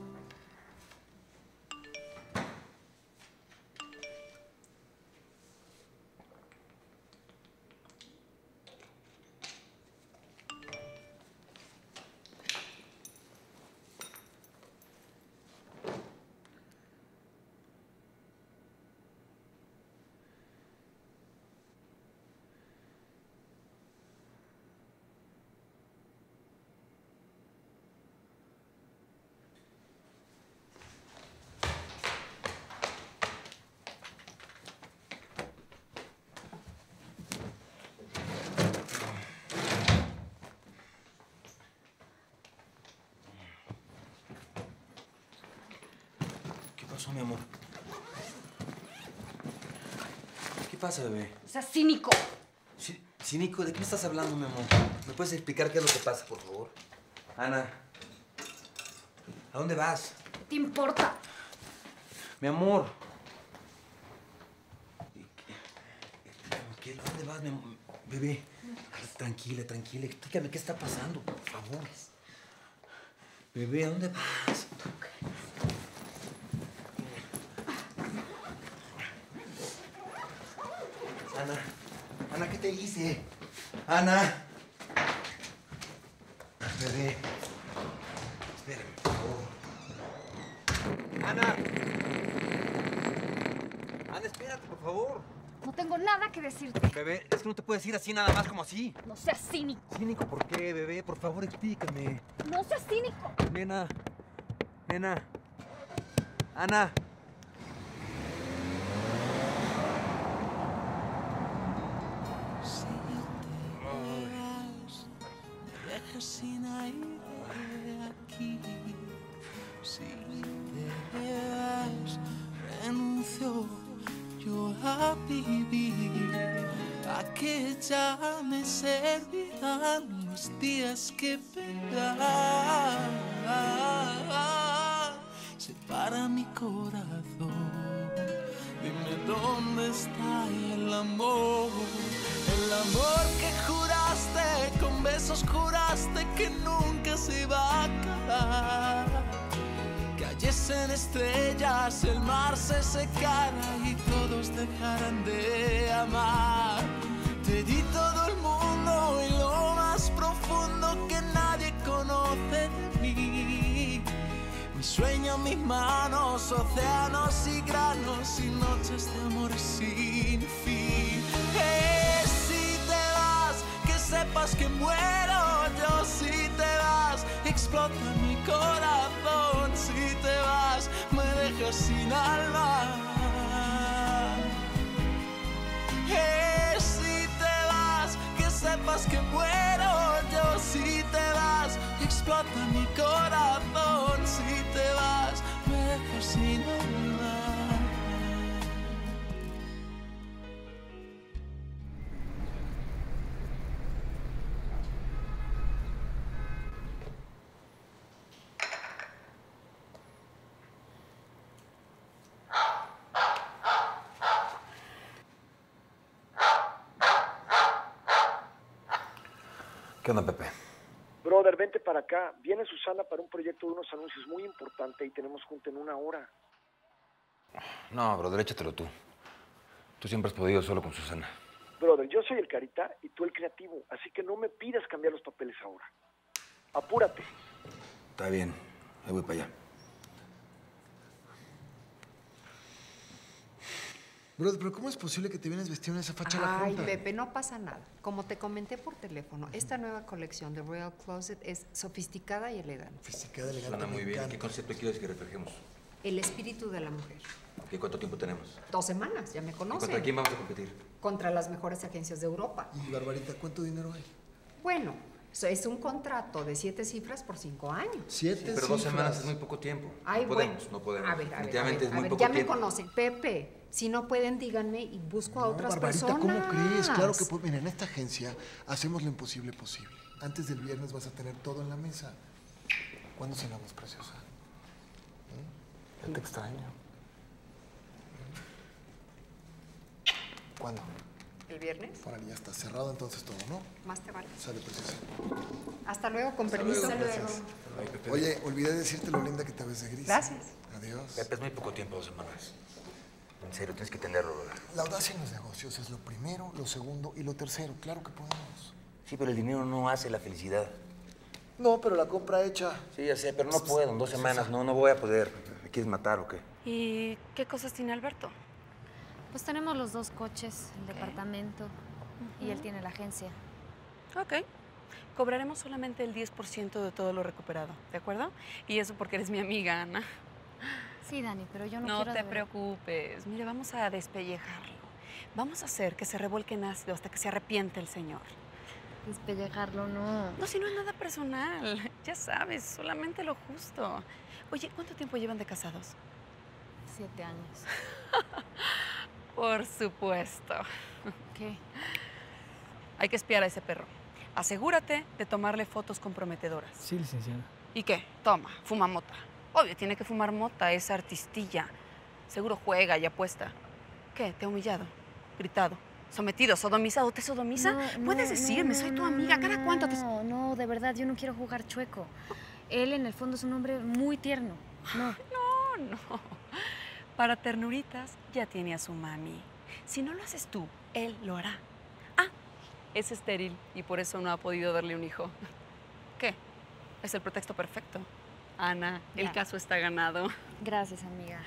¿Qué pasó, mi amor? ¿Qué pasa, bebé? O sea, cínico. Sí, cínico, ¿de qué me estás hablando, mi amor? ¿Me puedes explicar qué es lo que pasa, por favor? Ana, ¿a dónde vas? ¿Qué te importa? Mi amor. ¿Qué, ¿A dónde vas, mi amor? Bebé, tranquila, tranquila. Explícame qué está pasando, por favor. Bebé, ¿a dónde vas? Ana, Ana, ¿qué te hice? Ana. Bebé. Espérame, por favor. Ana. Ana, espérate, por favor. No tengo nada que decirte. Bebé, es que no te puedes ir así nada más como así. No seas cínico. ¿Cínico por qué, bebé? Por favor, explícame. No seas cínico. Nena. Nena. Ana. Si te vas, me dejas sin aire aquí. Si te vas, renuncio yo a vivir. ¿A qué ya me servirán los días que vendrán? Separa mi corazón. Dime dónde está el amor, el amor que juraste, con besos juraste que nunca se iba a acabar. Cayesen estrellas, el mar se secara y todos dejaran de amar. Te di todo el mundo y lo más profundo que nadie conoce de mí. Mi sueño, mis manos, océanos y granos y noches de amor sin fin. Eh, si te vas, que sepas que muero yo. Si te vas, explota mi corazón. Si te vas, me dejas sin alma. Eh, si te vas, que sepas que muero yo. Si te vas, explota mi corazón. Si te vas, me dejas sin alma. ¿Qué onda, Pepe? Brother, vente para acá. Viene Susana para un proyecto de unos anuncios muy importante y tenemos junta en una hora. No, brother, échatelo tú. Tú siempre has podido solo con Susana. Brother, yo soy el carita y tú el creativo, así que no me pidas cambiar los papeles ahora. Apúrate. Está bien, ahí voy para allá. Bro, pero ¿cómo es posible que te vienes vestido en esa facha a la Ay, junta? Pepe, no pasa nada. Como te comenté por teléfono, esta nueva colección de Royal Closet es sofisticada y elegante. Sofisticada, elegante. Suena muy me bien. encanta. ¿Qué concepto quieres que reflejemos? El espíritu de la mujer. ¿Y cuánto tiempo tenemos? Dos semanas, ya me ¿Y conocen. contra quién vamos a competir? Contra las mejores agencias de Europa. Y Barbarita, ¿cuánto dinero hay? Bueno, so- es un contrato de siete cifras por cinco años. Siete Pero dos cifras. semanas es muy poco tiempo. Ay, no podemos, bueno. no podemos. A ver, a ver, a ver, Definitivamente es a muy ver, poco ya me tiempo. conocen. Pepe, si no pueden, díganme y busco a otras Barbarita, personas. ¿cómo crees? Claro que puedo. Mira, en esta agencia hacemos lo imposible posible. Antes del viernes vas a tener todo en la mesa. ¿Cuándo cenamos, preciosa? ¿Mm? Ya te extraño. ¿Cuándo? ¿El viernes? Órale, ya está cerrado entonces todo, ¿no? Más te vale. Sale, preciosa. Hasta luego, con Hasta permiso. luego, gracias. Ay, Pepe. Oye, olvidé decirte lo linda que te ves de gris. Gracias. Adiós. Pepe, es muy poco tiempo, dos semanas. En serio, tienes que entenderlo, ¿verdad? La audacia en los negocios es lo primero, lo segundo y lo tercero. Claro que podemos. Sí, pero el dinero no hace la felicidad. No, pero la compra hecha. Sí, ya sé, pero no puedo. En dos semanas no, no voy a poder. ¿Me quieres matar o qué? ¿Y qué cosas tiene Alberto? Pues tenemos los dos coches, el departamento y él tiene la agencia. Ok. Cobraremos solamente el diez por ciento de todo lo recuperado, ¿de acuerdo? Y eso porque eres mi amiga, Ana. Sí, Dani, pero yo no, No quiero... te de verdad- preocupes. Mire, vamos a despellejarlo. Vamos a hacer que se revuelque en ácido hasta que se arrepiente el señor. Despellejarlo, no. No, si no es nada personal. Ya sabes, solamente lo justo. Oye, ¿cuánto tiempo llevan de casados? Siete años. Por supuesto. ¿Qué? Hay que espiar a ese perro. Asegúrate de tomarle fotos comprometedoras. Sí, licenciada. ¿Y qué? Toma, fuma mota. Obvio, tiene que fumar mota, es artistilla. Seguro juega y apuesta. ¿Qué? ¿Te ha humillado? Gritado. ¿Sometido? ¿Sodomizado? ¿Te sodomiza? No, Puedes no, decirme, no, soy no, tu no, amiga. no, ¿Cada cuánto te...? No, no, de verdad, yo no quiero jugar chueco. Él, en el fondo, es un hombre muy tierno. No. No, no. Para ternuritas ya tiene a su mami. Si no lo haces tú, él lo hará. Ah, es estéril y por eso no ha podido darle un hijo. ¿Qué? Es el pretexto perfecto. Ana, el Ya. caso está ganado. Gracias, amiga.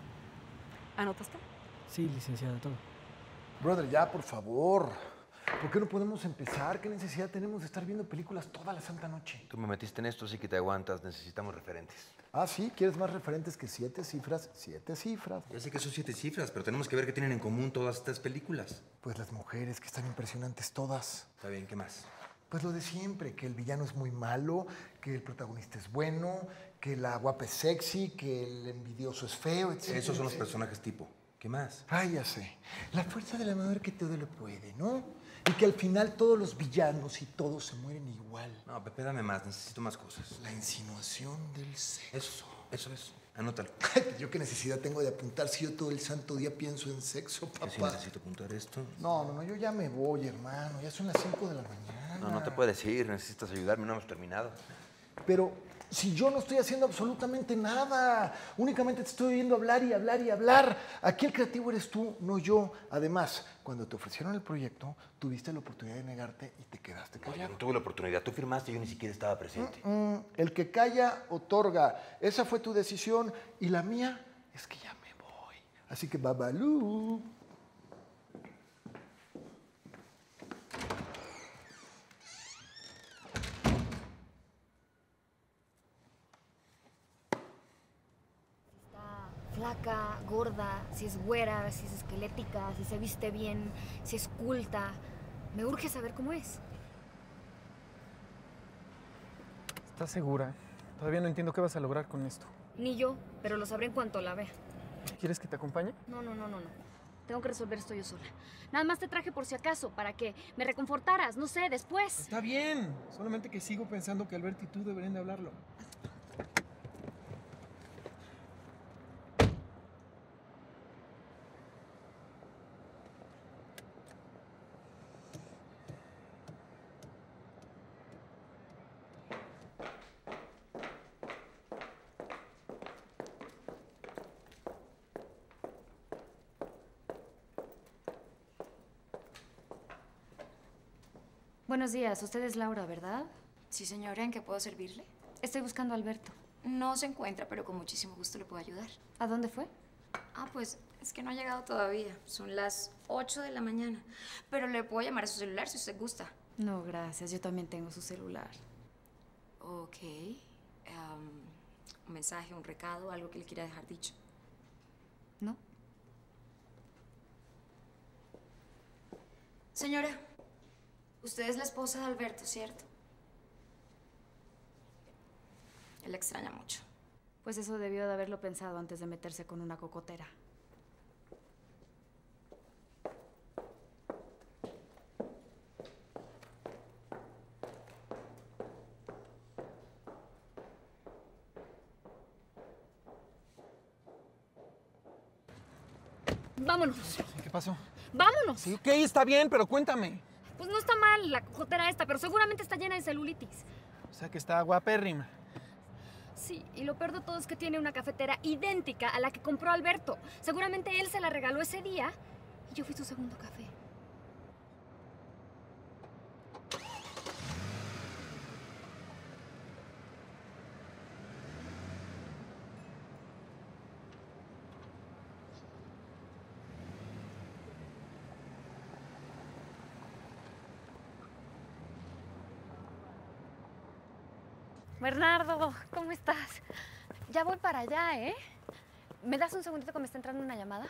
¿Anotaste? Sí, licenciada, todo. Brother, ya, por favor. ¿Por qué no podemos empezar? ¿Qué necesidad tenemos de estar viendo películas toda la santa noche? Tú me metiste en esto, así que te aguantas. Necesitamos referentes. Ah, sí, ¿quieres más referentes que siete cifras? Siete cifras. Ya sé que son siete cifras, pero tenemos que ver qué tienen en común todas estas películas. Pues las mujeres, que están impresionantes todas. Está bien, ¿qué más? Pues lo de siempre, que el villano es muy malo, que el protagonista es bueno, que la guapa es sexy, que el envidioso es feo, etcétera. Esos son los etcétera. personajes tipo. ¿Qué más? Ay, ya sé. La fuerza de la mujer que todo lo puede, ¿no? Y que al final todos los villanos y todos se mueren igual. No, Pepe, dame más. Necesito más cosas. La insinuación del sexo. Eso, eso es. Anótalo. Ay, yo qué necesidad tengo de apuntar si yo todo el santo día pienso en sexo, papá. Yo sí necesito apuntar esto. No, no, no, yo ya me voy, hermano. Ya son las cinco de la mañana. No, no te puedes ir. Necesitas ayudarme. No hemos terminado. Pero si yo no estoy haciendo absolutamente nada, únicamente te estoy oyendo hablar y hablar y hablar. Aquí el creativo eres tú, no yo. Además, cuando te ofrecieron el proyecto, tuviste la oportunidad de negarte y te quedaste No, yo callado. no tuve la oportunidad. Tú firmaste y yo ni siquiera estaba presente. Mm, el que calla, otorga. Esa fue tu decisión y la mía es que ya me voy. Así que babalú. Flaca, gorda, si es güera, si es esquelética, si se viste bien, si es culta. Me urge saber cómo es. ¿Estás segura? Todavía no entiendo qué vas a lograr con esto. Ni yo, pero lo sabré en cuanto la vea. ¿Quieres que te acompañe? No, no, no, no, no. Tengo que resolver esto yo sola. Nada más te traje por si acaso, para que me reconfortaras, no sé, después. Está bien. Solamente que sigo pensando que Alberto y tú deberían de hablarlo. Buenos días, usted es Laura, ¿verdad? Sí, señora, ¿en qué puedo servirle? Estoy buscando a Alberto. No se encuentra, pero con muchísimo gusto le puedo ayudar. ¿A dónde fue? Ah, pues es que no ha llegado todavía. Son las ocho de la mañana. Pero le puedo llamar a su celular si usted gusta. No, gracias. Yo también tengo su celular. Ok. Um, un mensaje, un recado, algo que le quiera dejar dicho. ¿No? Señora, usted es la esposa de Alberto, ¿cierto? Él la extraña mucho. Pues eso debió de haberlo pensado antes de meterse con una cocotera. Vámonos. ¿Qué pasó? Vámonos. Sí, ok, está bien, pero cuéntame. Pues no está mal la cojotera esta, pero seguramente está llena de celulitis. O sea que está guapérrima. Sí, y lo peor de todo es que tiene una cafetera idéntica a la que compró Alberto. Seguramente él se la regaló ese día y yo fui su segundo café. Bernardo, ¿cómo estás? Ya voy para allá, ¿eh? ¿Me das un segundito que me está entrando una llamada?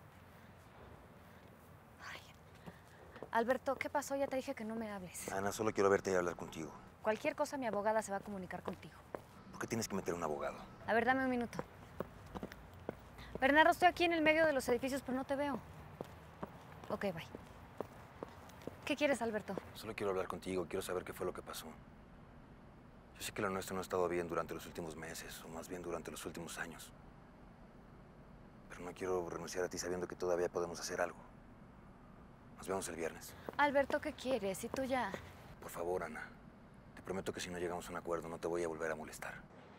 Ay. Alberto, ¿qué pasó? Ya te dije que no me hables. Ana, solo quiero verte y hablar contigo. Cualquier cosa mi abogada se va a comunicar contigo. ¿Por qué tienes que meter a un abogado? A ver, dame un minuto. Bernardo, estoy aquí en el medio de los edificios, pero no te veo. Ok, bye. ¿Qué quieres, Alberto? Solo quiero hablar contigo, quiero saber qué fue lo que pasó. Yo sé que lo nuestro no ha estado bien durante los últimos meses, o más bien durante los últimos años. Pero no quiero renunciar a ti sabiendo que todavía podemos hacer algo. Nos vemos el viernes. Alberto, ¿qué quieres? Y tú ya... Por favor, Ana. Te prometo que si no llegamos a un acuerdo, no te voy a volver a molestar.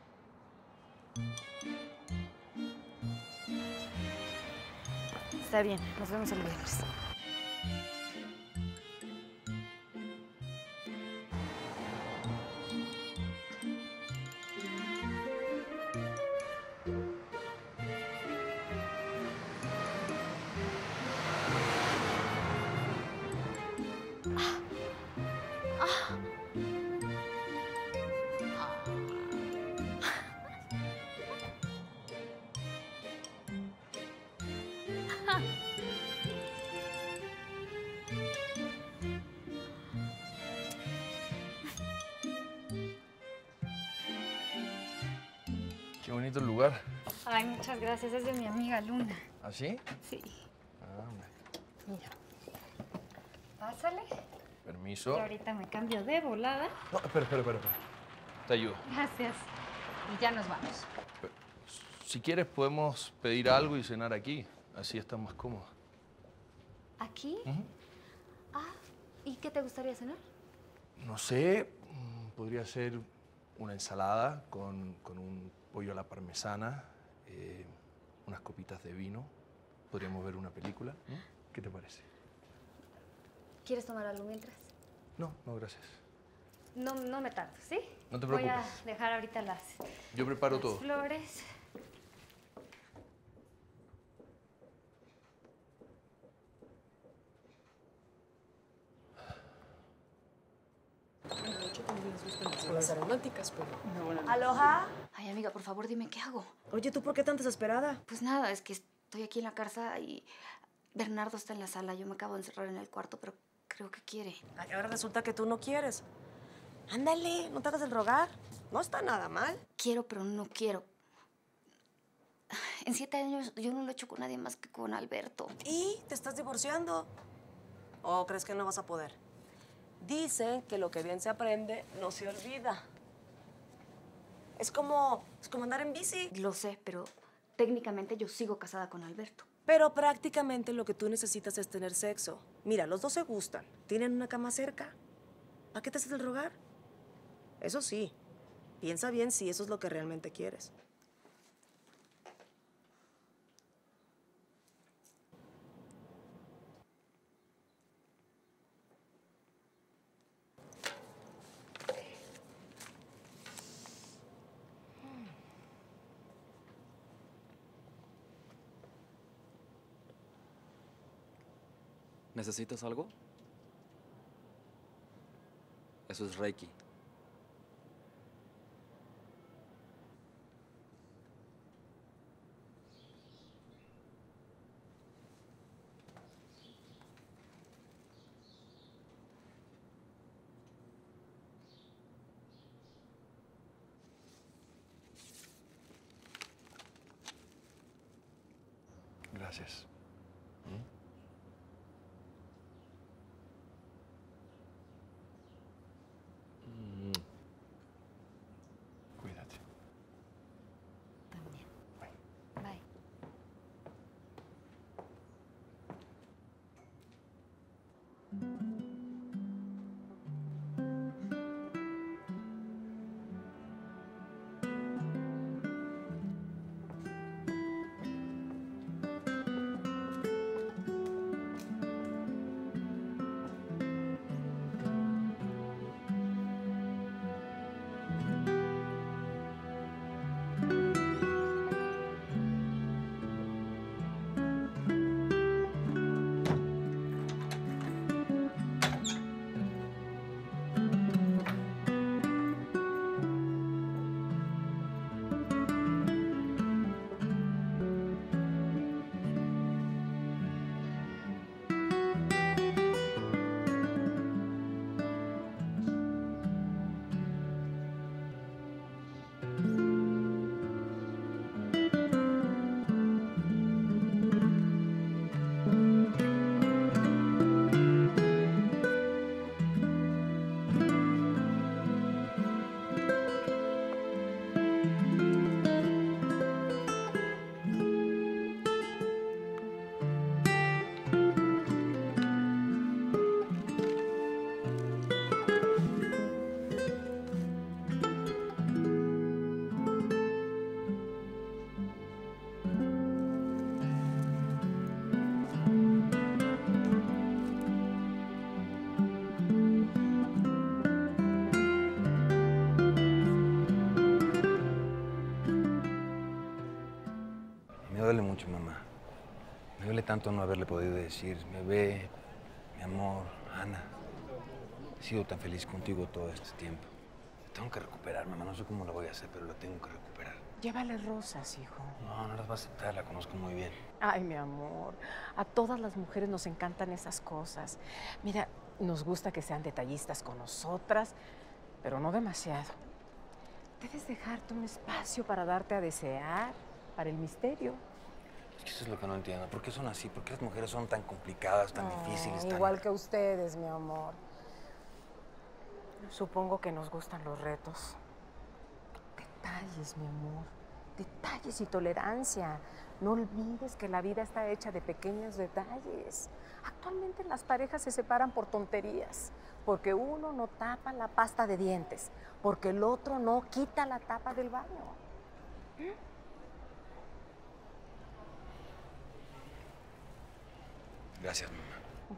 Está bien, nos vemos el viernes. Qué bonito el lugar. Ay, muchas gracias. Es de mi amiga Luna. ¿Ah, sí? Sí. Ah, Mira. Pásale. permiso. Y ahorita me cambio de volada. No, espera, espera, espera. espera. Te ayudo. Gracias. Y ya nos vamos. Si quieres, podemos pedir algo y cenar aquí. Así estás más cómoda. ¿Aquí? Ujú. Ah, ¿y qué te gustaría cenar? No sé, mm, podría ser una ensalada con, con un pollo a la parmesana, eh, unas copitas de vino. Podríamos ver una película, ¿no? ¿Qué te parece? ¿Quieres tomar algo mientras? No, no, gracias. No, no me tardo, ¿sí? No te Voy preocupes. a dejar ahorita las, Yo preparo las todo. flores. Las aromáticas, pero... ¿Aloha? Ay, amiga, por favor, dime qué hago. Oye, ¿tú por qué tan desesperada? Pues nada, es que estoy aquí en la casa y Bernardo está en la sala. Yo me acabo de encerrar en el cuarto, pero creo que quiere. Ay, ahora resulta que tú no quieres. Ándale, no te hagas el rogar. No está nada mal. Quiero, pero no quiero. En siete años yo no lo he hecho con nadie más que con Alberto. ¿Y te estás divorciando? ¿O crees que no vas a poder? Dicen que lo que bien se aprende no se olvida. Es como, es como andar en bici. Lo sé, pero técnicamente yo sigo casada con Alberto. Pero prácticamente lo que tú necesitas es tener sexo. Mira, los dos se gustan. Tienen una cama cerca. ¿Para qué te haces el rogar? Eso sí, piensa bien si eso es lo que realmente quieres. ¿Necesitas algo? Eso es Reiki. Gracias. ¿Mm? Mm. Cuídate. También. Bye. Me duele mucho, mamá. Me duele tanto no haberle podido decir, bebé, mi amor, Ana. He sido tan feliz contigo todo este tiempo. Tengo que recuperar, mamá. No sé cómo lo voy a hacer, pero lo tengo que recuperar. Llévale rosas, hijo. No, no las va a aceptar, la conozco muy bien. Ay, mi amor, a todas las mujeres nos encantan esas cosas. Mira, nos gusta que sean detallistas con nosotras, pero no demasiado. Debes dejarte un espacio para darte a desear, para el misterio. Es que eso es lo que no entiendo. ¿Por qué son así? ¿Por qué las mujeres son tan complicadas, tan Oh, difíciles, tan... igual que ustedes, mi amor. Supongo que nos gustan los retos. Detalles, mi amor. Detalles y tolerancia. No olvides que la vida está hecha de pequeños detalles. Actualmente las parejas se separan por tonterías. Porque uno no tapa la pasta de dientes. Porque el otro no quita la tapa del baño. ¿Mm? Gracias, mamá.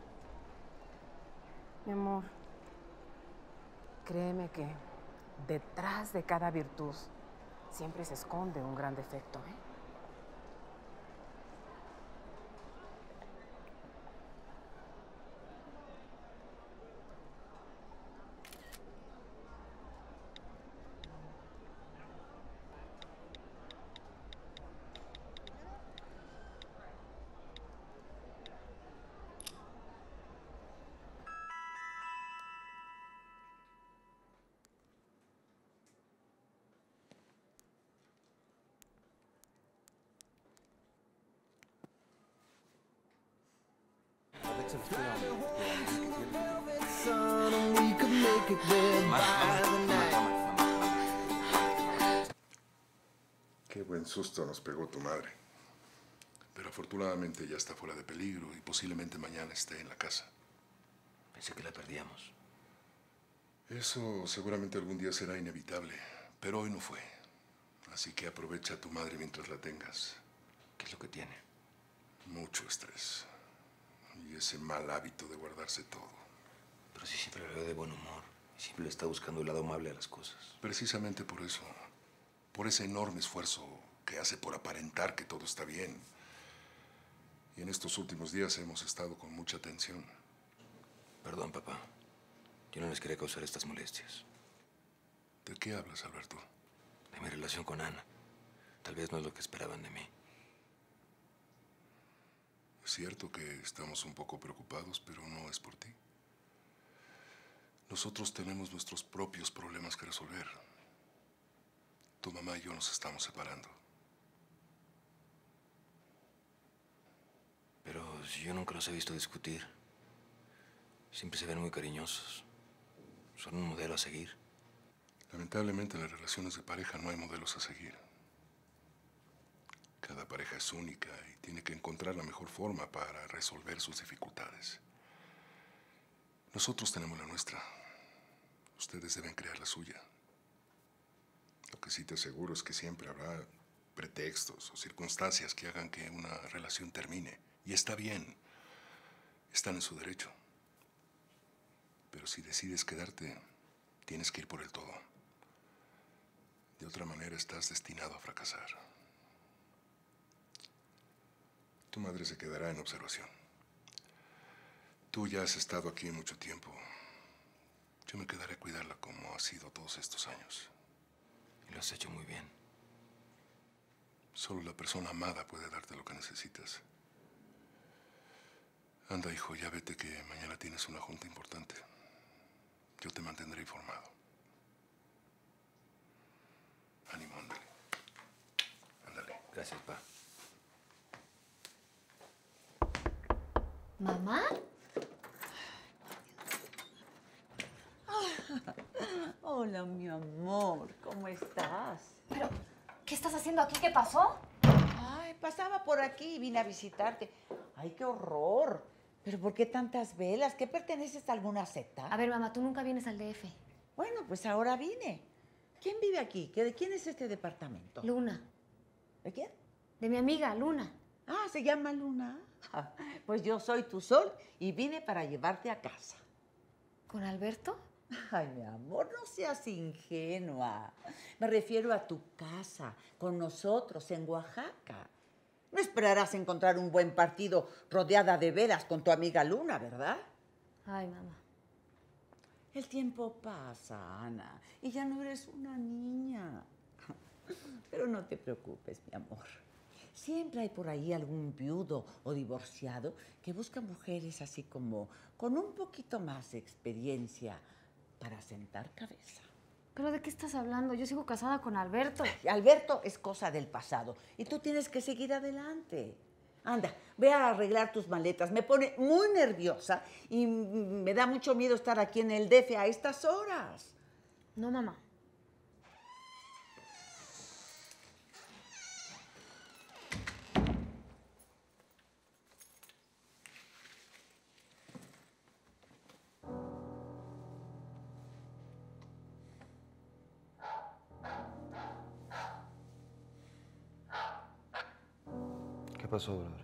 Mi amor, créeme que detrás de cada virtud siempre se esconde un gran defecto, ¿eh? Qué buen susto nos pegó tu madre. Pero afortunadamente ya está fuera de peligro y posiblemente mañana esté en la casa. Pensé que la perdíamos. Eso seguramente algún día será inevitable, pero hoy no fue. Así que aprovecha a tu madre mientras la tengas. ¿Qué es lo que tiene? Mucho estrés. Y ese mal hábito de guardarse todo. Pero si siempre la veo de buen humor. Siempre le está buscando el lado amable a las cosas. Precisamente por eso. Por ese enorme esfuerzo que hace por aparentar que todo está bien. Y en estos últimos días hemos estado con mucha tensión. Perdón, papá. Yo no les quería causar estas molestias. ¿De qué hablas, Alberto? De mi relación con Ana. Tal vez no es lo que esperaban de mí. Es cierto que estamos un poco preocupados, pero no es por ti. Nosotros tenemos nuestros propios problemas que resolver. Tu mamá y yo nos estamos separando. Pero si yo nunca los he visto discutir. Siempre se ven muy cariñosos. Son un modelo a seguir. Lamentablemente en las relaciones de pareja no hay modelos a seguir. Cada pareja es única y tiene que encontrar la mejor forma para resolver sus dificultades. Nosotros tenemos la nuestra. Ustedes deben crear la suya. Lo que sí te aseguro es que siempre habrá pretextos o circunstancias que hagan que una relación termine. Y está bien. Están en su derecho. Pero si decides quedarte, tienes que ir por el todo. De otra manera estás destinado a fracasar. Tu madre se quedará en observación. Tú ya has estado aquí mucho tiempo. Yo me quedaré a cuidarla como ha sido todos estos años. Y lo has hecho muy bien. Solo la persona amada puede darte lo que necesitas. Anda, hijo, ya vete que mañana tienes una junta importante. Yo te mantendré informado. Ánimo, ándale. Ándale. Gracias, pa. ¿Mamá? Hola, mi amor. ¿Cómo estás? Pero, ¿qué estás haciendo aquí? ¿Qué pasó? Ay, pasaba por aquí y vine a visitarte. Ay, qué horror. ¿Pero por qué tantas velas? ¿Qué perteneces a alguna secta? A ver, mamá, tú nunca vienes al D F. Bueno, pues ahora vine. ¿Quién vive aquí? ¿Qué- ¿De quién es este departamento? Luna. ¿De quién? De mi amiga, Luna. Ah, ¿se llama Luna? Ah, pues yo soy tu sol y vine para llevarte a casa. ¿Con Alberto? Ay, mi amor, no seas ingenua. Me refiero a tu casa, con nosotros, en Oaxaca. No esperarás encontrar un buen partido rodeada de velas con tu amiga Luna, ¿verdad? Ay, mamá. El tiempo pasa, Ana, y ya no eres una niña. Pero no te preocupes, mi amor. Siempre hay por ahí algún viudo o divorciado que busca mujeres así como con un poquito más de experiencia para sentar cabeza. ¿Pero de qué estás hablando? Yo sigo casada con Alberto. Y Alberto es cosa del pasado y tú tienes que seguir adelante. Anda, ve a arreglar tus maletas. Me pone muy nerviosa y me da mucho miedo estar aquí en el D F a estas horas. No, mamá. ¿Qué pasó, brother?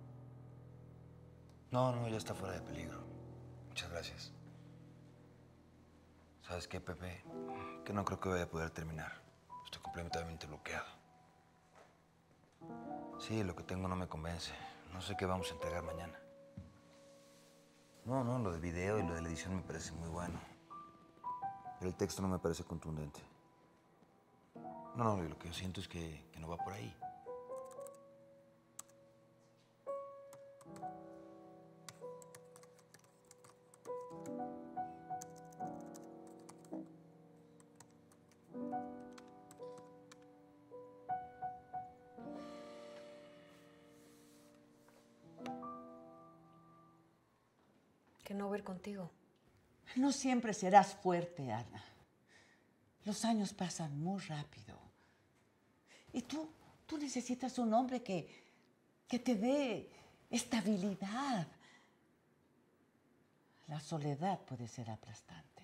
No, no, ya está fuera de peligro. Muchas gracias. ¿Sabes qué, Pepe? Que no creo que vaya a poder terminar. Estoy completamente bloqueado. Sí, lo que tengo no me convence. No sé qué vamos a entregar mañana. No, no, lo del video y lo de la edición me parece muy bueno. Pero el texto no me parece contundente. No, no, lo que yo siento es que, que no va por ahí. Que no voy a ir contigo. No siempre serás fuerte, Ana. Los años pasan muy rápido. Y tú, tú necesitas un hombre que, que te dé estabilidad. La soledad puede ser aplastante.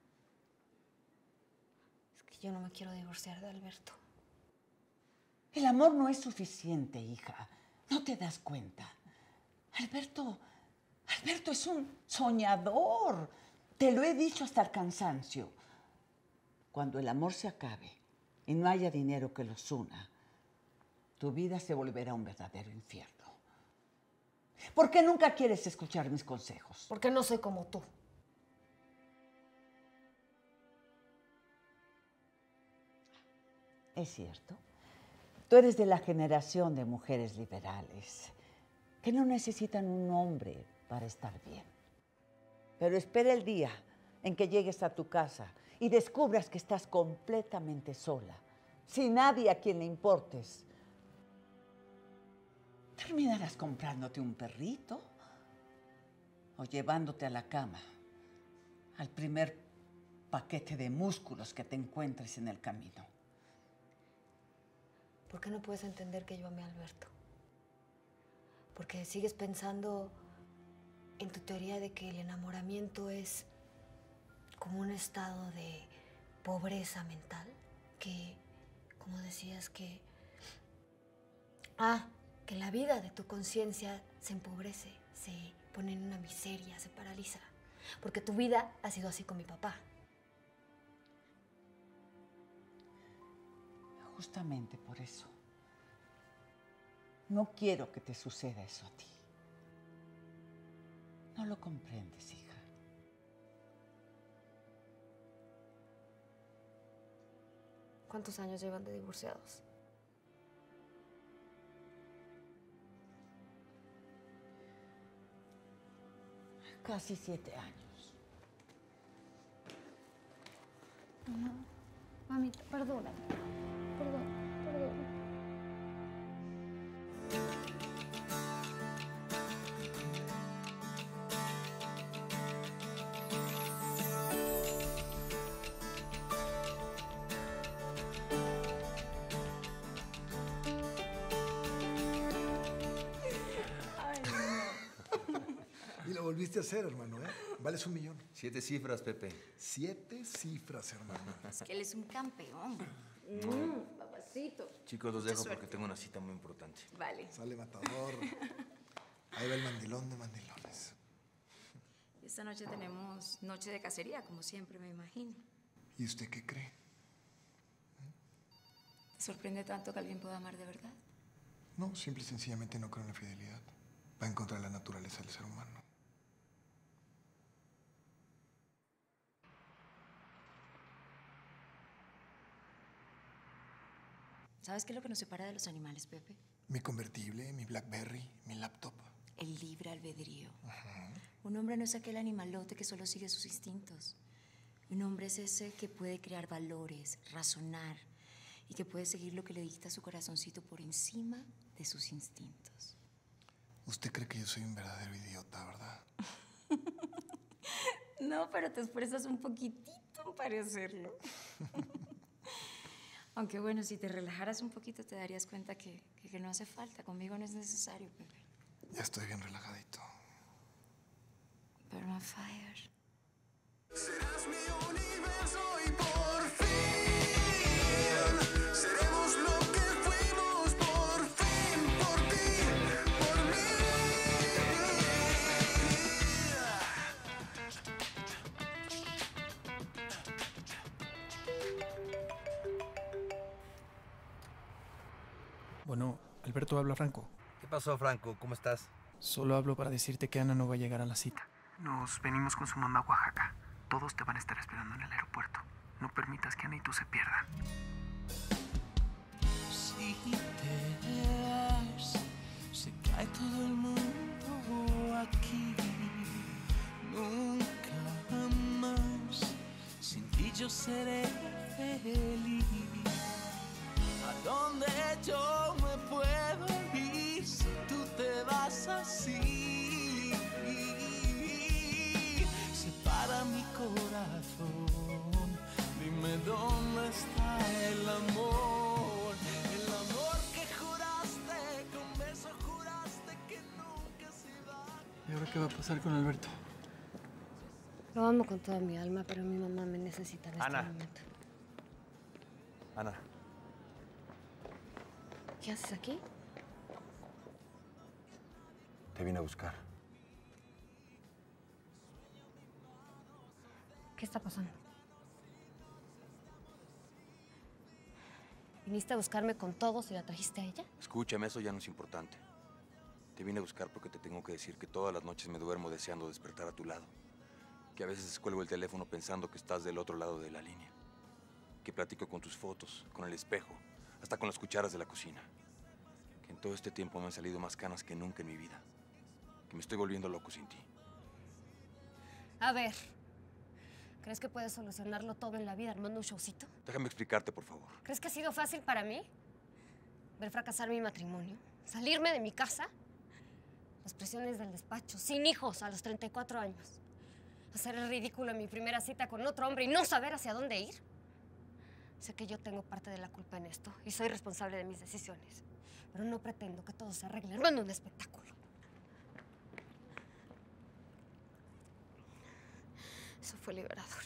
Es que yo no me quiero divorciar de Alberto. El amor no es suficiente, hija. ¿No te das cuenta? Alberto, Alberto es un soñador. Te lo he dicho hasta el cansancio. Cuando el amor se acabe y no haya dinero que los una, tu vida se volverá un verdadero infierno. ¿Por qué nunca quieres escuchar mis consejos? Porque no soy como tú. Es cierto. Tú eres de la generación de mujeres liberales que no necesitan un hombre para estar bien. Pero espera el día en que llegues a tu casa y descubras que estás completamente sola, sin nadie a quien le importes. Terminarás comprándote un perrito o llevándote a la cama al primer paquete de músculos que te encuentres en el camino. ¿Por qué no puedes entender que yo amé a Alberto? Porque sigues pensando en tu teoría de que el enamoramiento es como un estado de pobreza mental, que, como decías, que... Ah, que la vida de tu conciencia se empobrece, se pone en una miseria, se paraliza. Porque tu vida ha sido así con mi papá. Justamente por eso. No quiero que te suceda eso a ti. No lo comprendes, hija. ¿Cuántos años llevan de divorciados? Casi siete años. Mamá, mamita, perdóname. Perdón, perdón. Y lo volviste a hacer, hermano, ¿eh? Vales un millón. Siete cifras, Pepe. Siete cifras, hermano. Es que él es un campeón. No. Mm, papacito. Chicos, los Qué dejo suerte. porque tengo una cita muy importante. Vale. Sale matador. Ahí va el mandilón de mandilones. Esta noche tenemos noche de cacería, como siempre, me imagino. ¿Y usted qué cree? ¿Te sorprende tanto que alguien pueda amar de verdad? No, simple y sencillamente no creo en la fidelidad. Va en contra de la naturaleza del ser humano. ¿Sabes qué es lo que nos separa de los animales, Pepe? Mi convertible, mi Blackberry, mi laptop. El libre albedrío. Un hombre no es aquel animalote que solo sigue sus instintos. Un hombre es ese que puede crear valores, razonar y que puede seguir lo que le dicta su corazoncito por encima de sus instintos. Usted cree que yo soy un verdadero idiota, ¿verdad? No, pero te esfuerzas un poquitito en parecerlo. Aunque bueno, si te relajaras un poquito te darías cuenta que, que, que no hace falta. Conmigo no es necesario, Pepe. Ya estoy bien relajadito. Burn on fire. Serás mi universo y por fin seremos lo que fuimos por fin, por ti, por mí. Bueno, Alberto, habla Franco. ¿Qué pasó, Franco? ¿Cómo estás? Solo hablo para decirte que Ana no va a llegar a la cita. Nos venimos con su mamá a Oaxaca. Todos te van a estar esperando en el aeropuerto. No permitas que Ana y tú se pierdan. Si te vas, se cae todo el mundo aquí. Nunca más, sin ti yo seré feliz. ¿A dónde yo me puedo ir si tú te vas así? Separa mi corazón, dime dónde está el amor. El amor que juraste, con beso juraste que nunca se va. ¿Y ahora qué va a pasar con Alberto? Lo amo con toda mi alma, pero mi mamá me necesita en este Ana. momento. Ana, ¿Qué haces aquí? te vine a buscar. ¿Qué está pasando? ¿Viniste a buscarme con todos y la trajiste a ella? Escúchame, eso ya no es importante. Te vine a buscar porque te tengo que decir que todas las noches me duermo deseando despertar a tu lado. Que a veces descuelgo el teléfono pensando que estás del otro lado de la línea. Que platico con tus fotos, con el espejo, hasta con las cucharas de la cocina. Que en todo este tiempo me han salido más canas que nunca en mi vida. Que me estoy volviendo loco sin ti. A ver, ¿crees que puedes solucionarlo todo en la vida armando un showcito? Déjame explicarte, por favor. ¿Crees que ha sido fácil para mí? Ver fracasar mi matrimonio, salirme de mi casa, las presiones del despacho, sin hijos a los treinta y cuatro años, hacer el ridículo en mi primera cita con otro hombre y no saber hacia dónde ir. Sé que yo tengo parte de la culpa en esto y soy responsable de mis decisiones, pero no pretendo que todo se arregle armando un espectáculo. Eso fue liberador.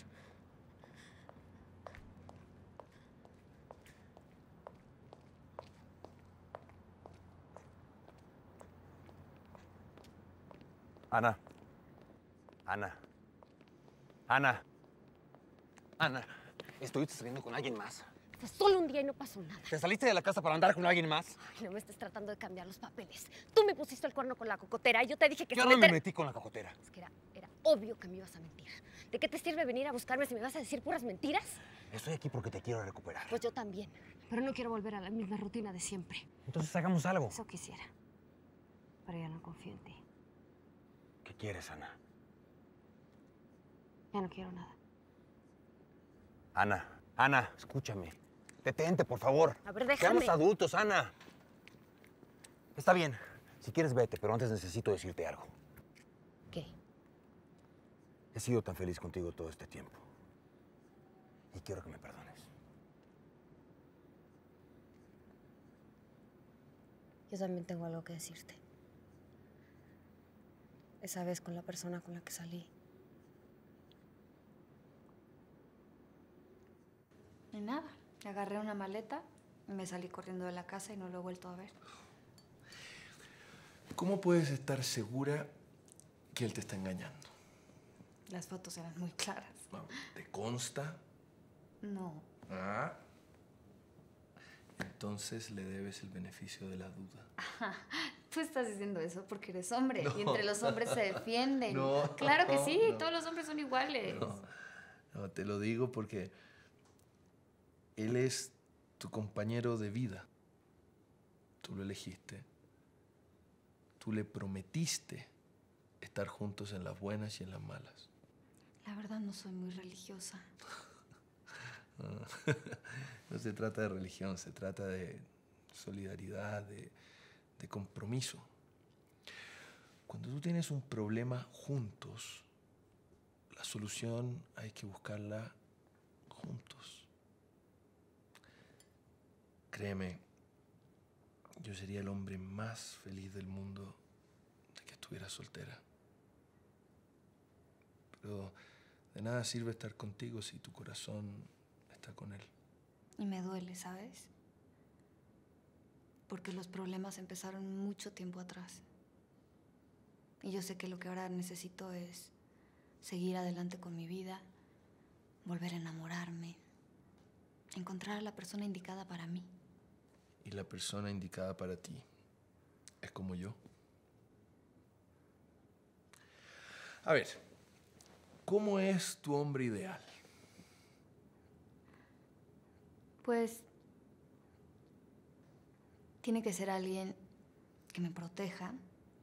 Ana. Ana. Ana. Ana. Estuviste saliendo con alguien más. Fue solo un día y no pasó nada. ¿Te saliste de la casa para andar con alguien más? Ay, no me estés tratando de cambiar los papeles. Tú me pusiste el cuerno con la cocotera y yo te dije que... Yo se no me meter- metí con la cocotera. Es que era, era obvio que me ibas a mentir. ¿De qué te sirve venir a buscarme si me vas a decir puras mentiras? Estoy aquí porque te quiero recuperar. Pues yo también. Pero no quiero volver a la misma rutina de siempre. Entonces hagamos algo. Eso quisiera. Pero ya no confío en ti. ¿Qué quieres, Ana? Ya no quiero nada. Ana. Ana, escúchame. Detente, por favor. A ver, déjame. Seamos adultos, Ana. Está bien. Si quieres, vete, pero antes necesito decirte algo. ¿Qué? He sido tan feliz contigo todo este tiempo. Y quiero que me perdones. Yo también tengo algo que decirte. Esa vez con la persona con la que salí. Ni nada. Agarré una maleta, me salí corriendo de la casa y no lo he vuelto a ver. ¿Cómo puedes estar segura que él te está engañando? Las fotos eran muy claras. ¿Te consta? No. Ah. Entonces le debes el beneficio de la duda. Ajá. Tú estás diciendo eso porque eres hombre No. y entre los hombres se defienden. No, Claro que sí, no. todos los hombres son iguales. No, no, te lo digo porque él es tu compañero de vida. Tú lo elegiste. Tú le prometiste estar juntos en las buenas y en las malas. La verdad no soy muy religiosa. No, no se trata de religión, se trata de solidaridad, de, de compromiso. Cuando tú tienes un problema juntos, la solución hay que buscarla juntos. Créeme, yo sería el hombre más feliz del mundo de que estuviera soltera. Pero de nada sirve estar contigo si tu corazón está con él. Y me duele, ¿sabes? Porque los problemas empezaron mucho tiempo atrás. Y yo sé que lo que ahora necesito es seguir adelante con mi vida, volver a enamorarme, encontrar a la persona indicada para mí. Y la persona indicada para ti es como yo. A ver, ¿cómo es tu hombre ideal? Pues tiene que ser alguien que me proteja,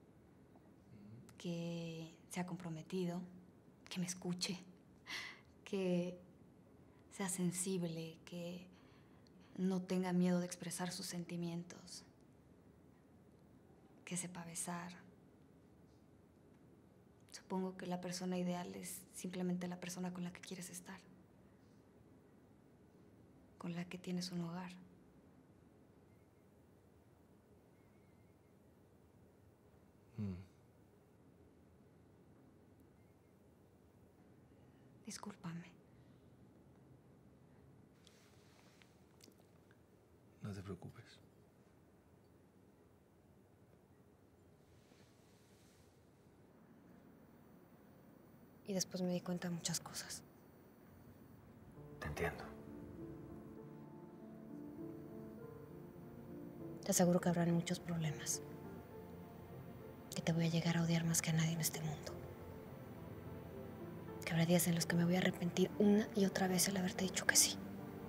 que sea comprometido, que me escuche, que sea sensible, que no tenga miedo de expresar sus sentimientos, que sepa besar. Supongo que la persona ideal es simplemente la persona con la que quieres estar, con la que tienes un hogar. Mm. Discúlpame. No te preocupes. Y después me di cuenta de muchas cosas. Te entiendo. Te aseguro que habrán muchos problemas. que te voy a llegar a odiar más que a nadie en este mundo. Que habrá días en los que me voy a arrepentir una y otra vez el haberte dicho que sí.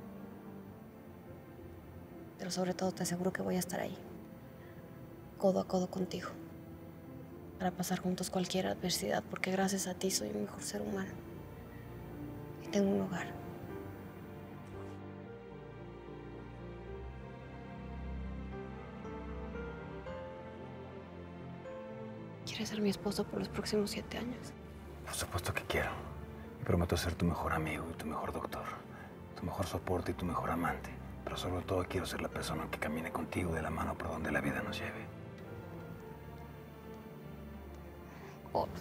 Pero sobre todo te aseguro que voy a estar ahí, codo a codo contigo, para pasar juntos cualquier adversidad, porque gracias a ti soy un mejor ser humano y tengo un hogar. ¿Quieres ser mi esposo por los próximos siete años? Por supuesto que quiero. Y prometo ser tu mejor amigo y tu mejor doctor, tu mejor soporte y tu mejor amante. Pero sobre todo quiero ser la persona que camine contigo de la mano por donde la vida nos lleve. Gordo.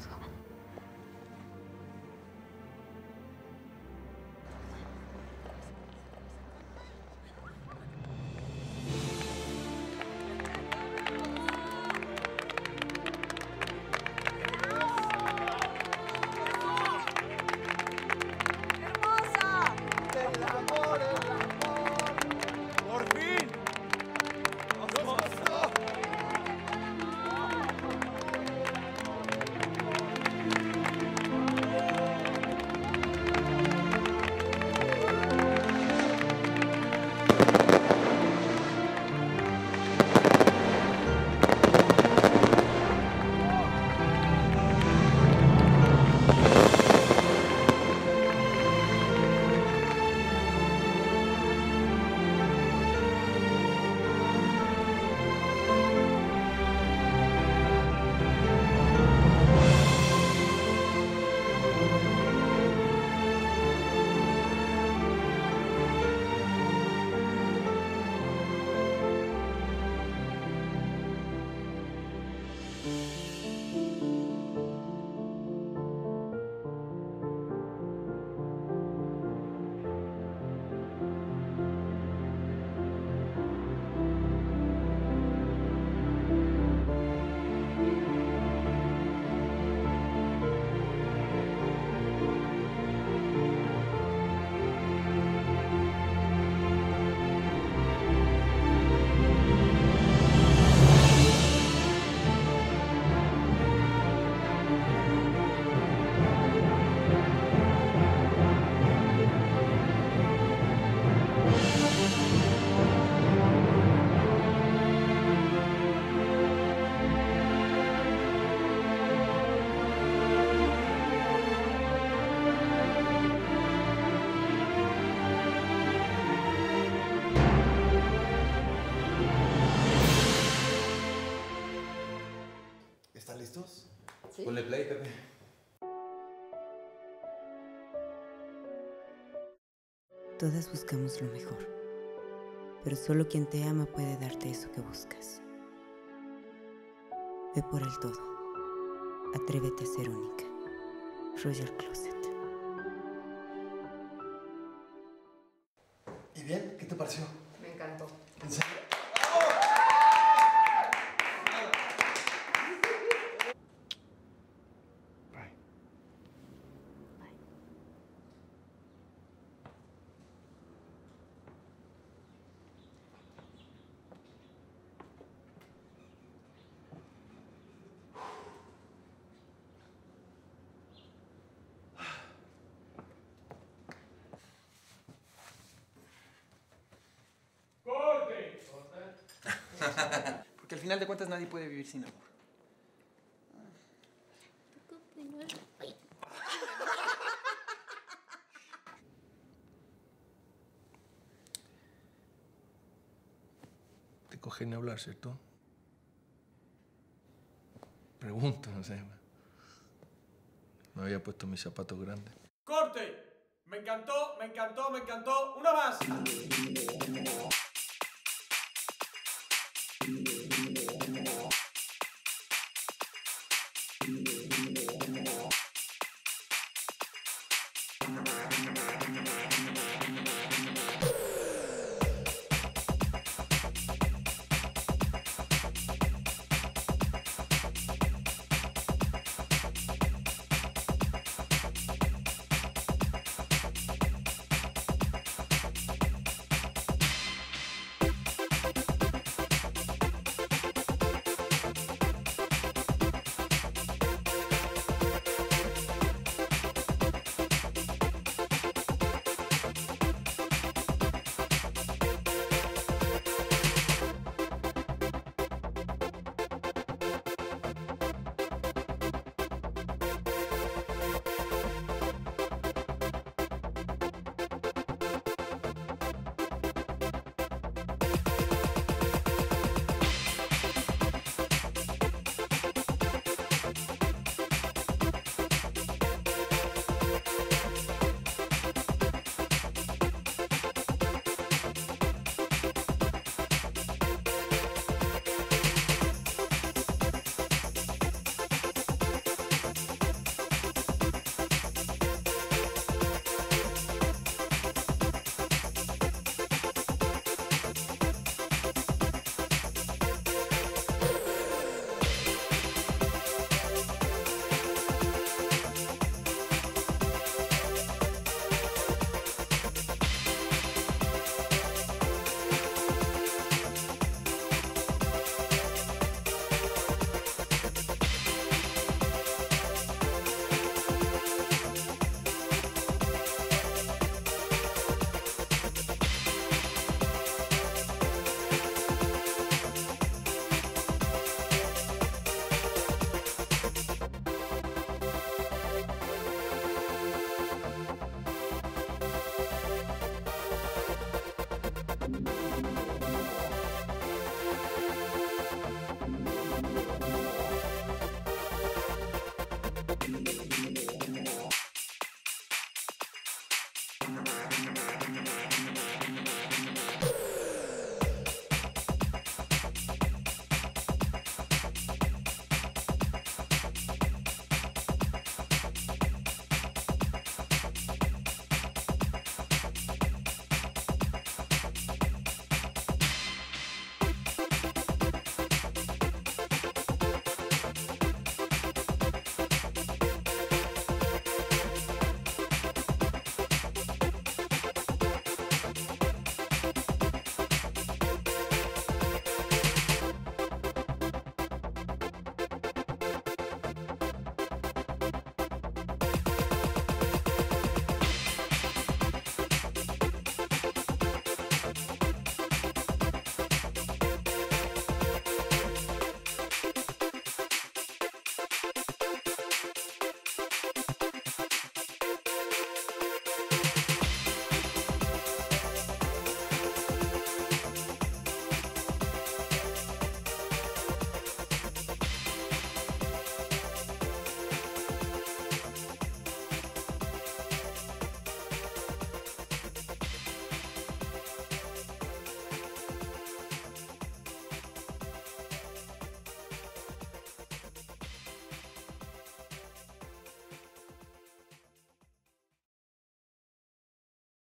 ¿Sí? Ponle play, Pepe. Todas buscamos lo mejor, pero solo quien te ama puede darte eso que buscas. Ve por el todo. Atrévete a ser única. Royal Closet. ¿Y bien? ¿Qué te pareció? Me encantó. ¿En serio? Porque al final de cuentas nadie puede vivir sin amor. Te coge ni hablar, ¿cierto? Pregunto, no sé. Me había puesto mis zapatos grandes. ¡Corte! Me encantó, me encantó, me encantó. ¡Una más!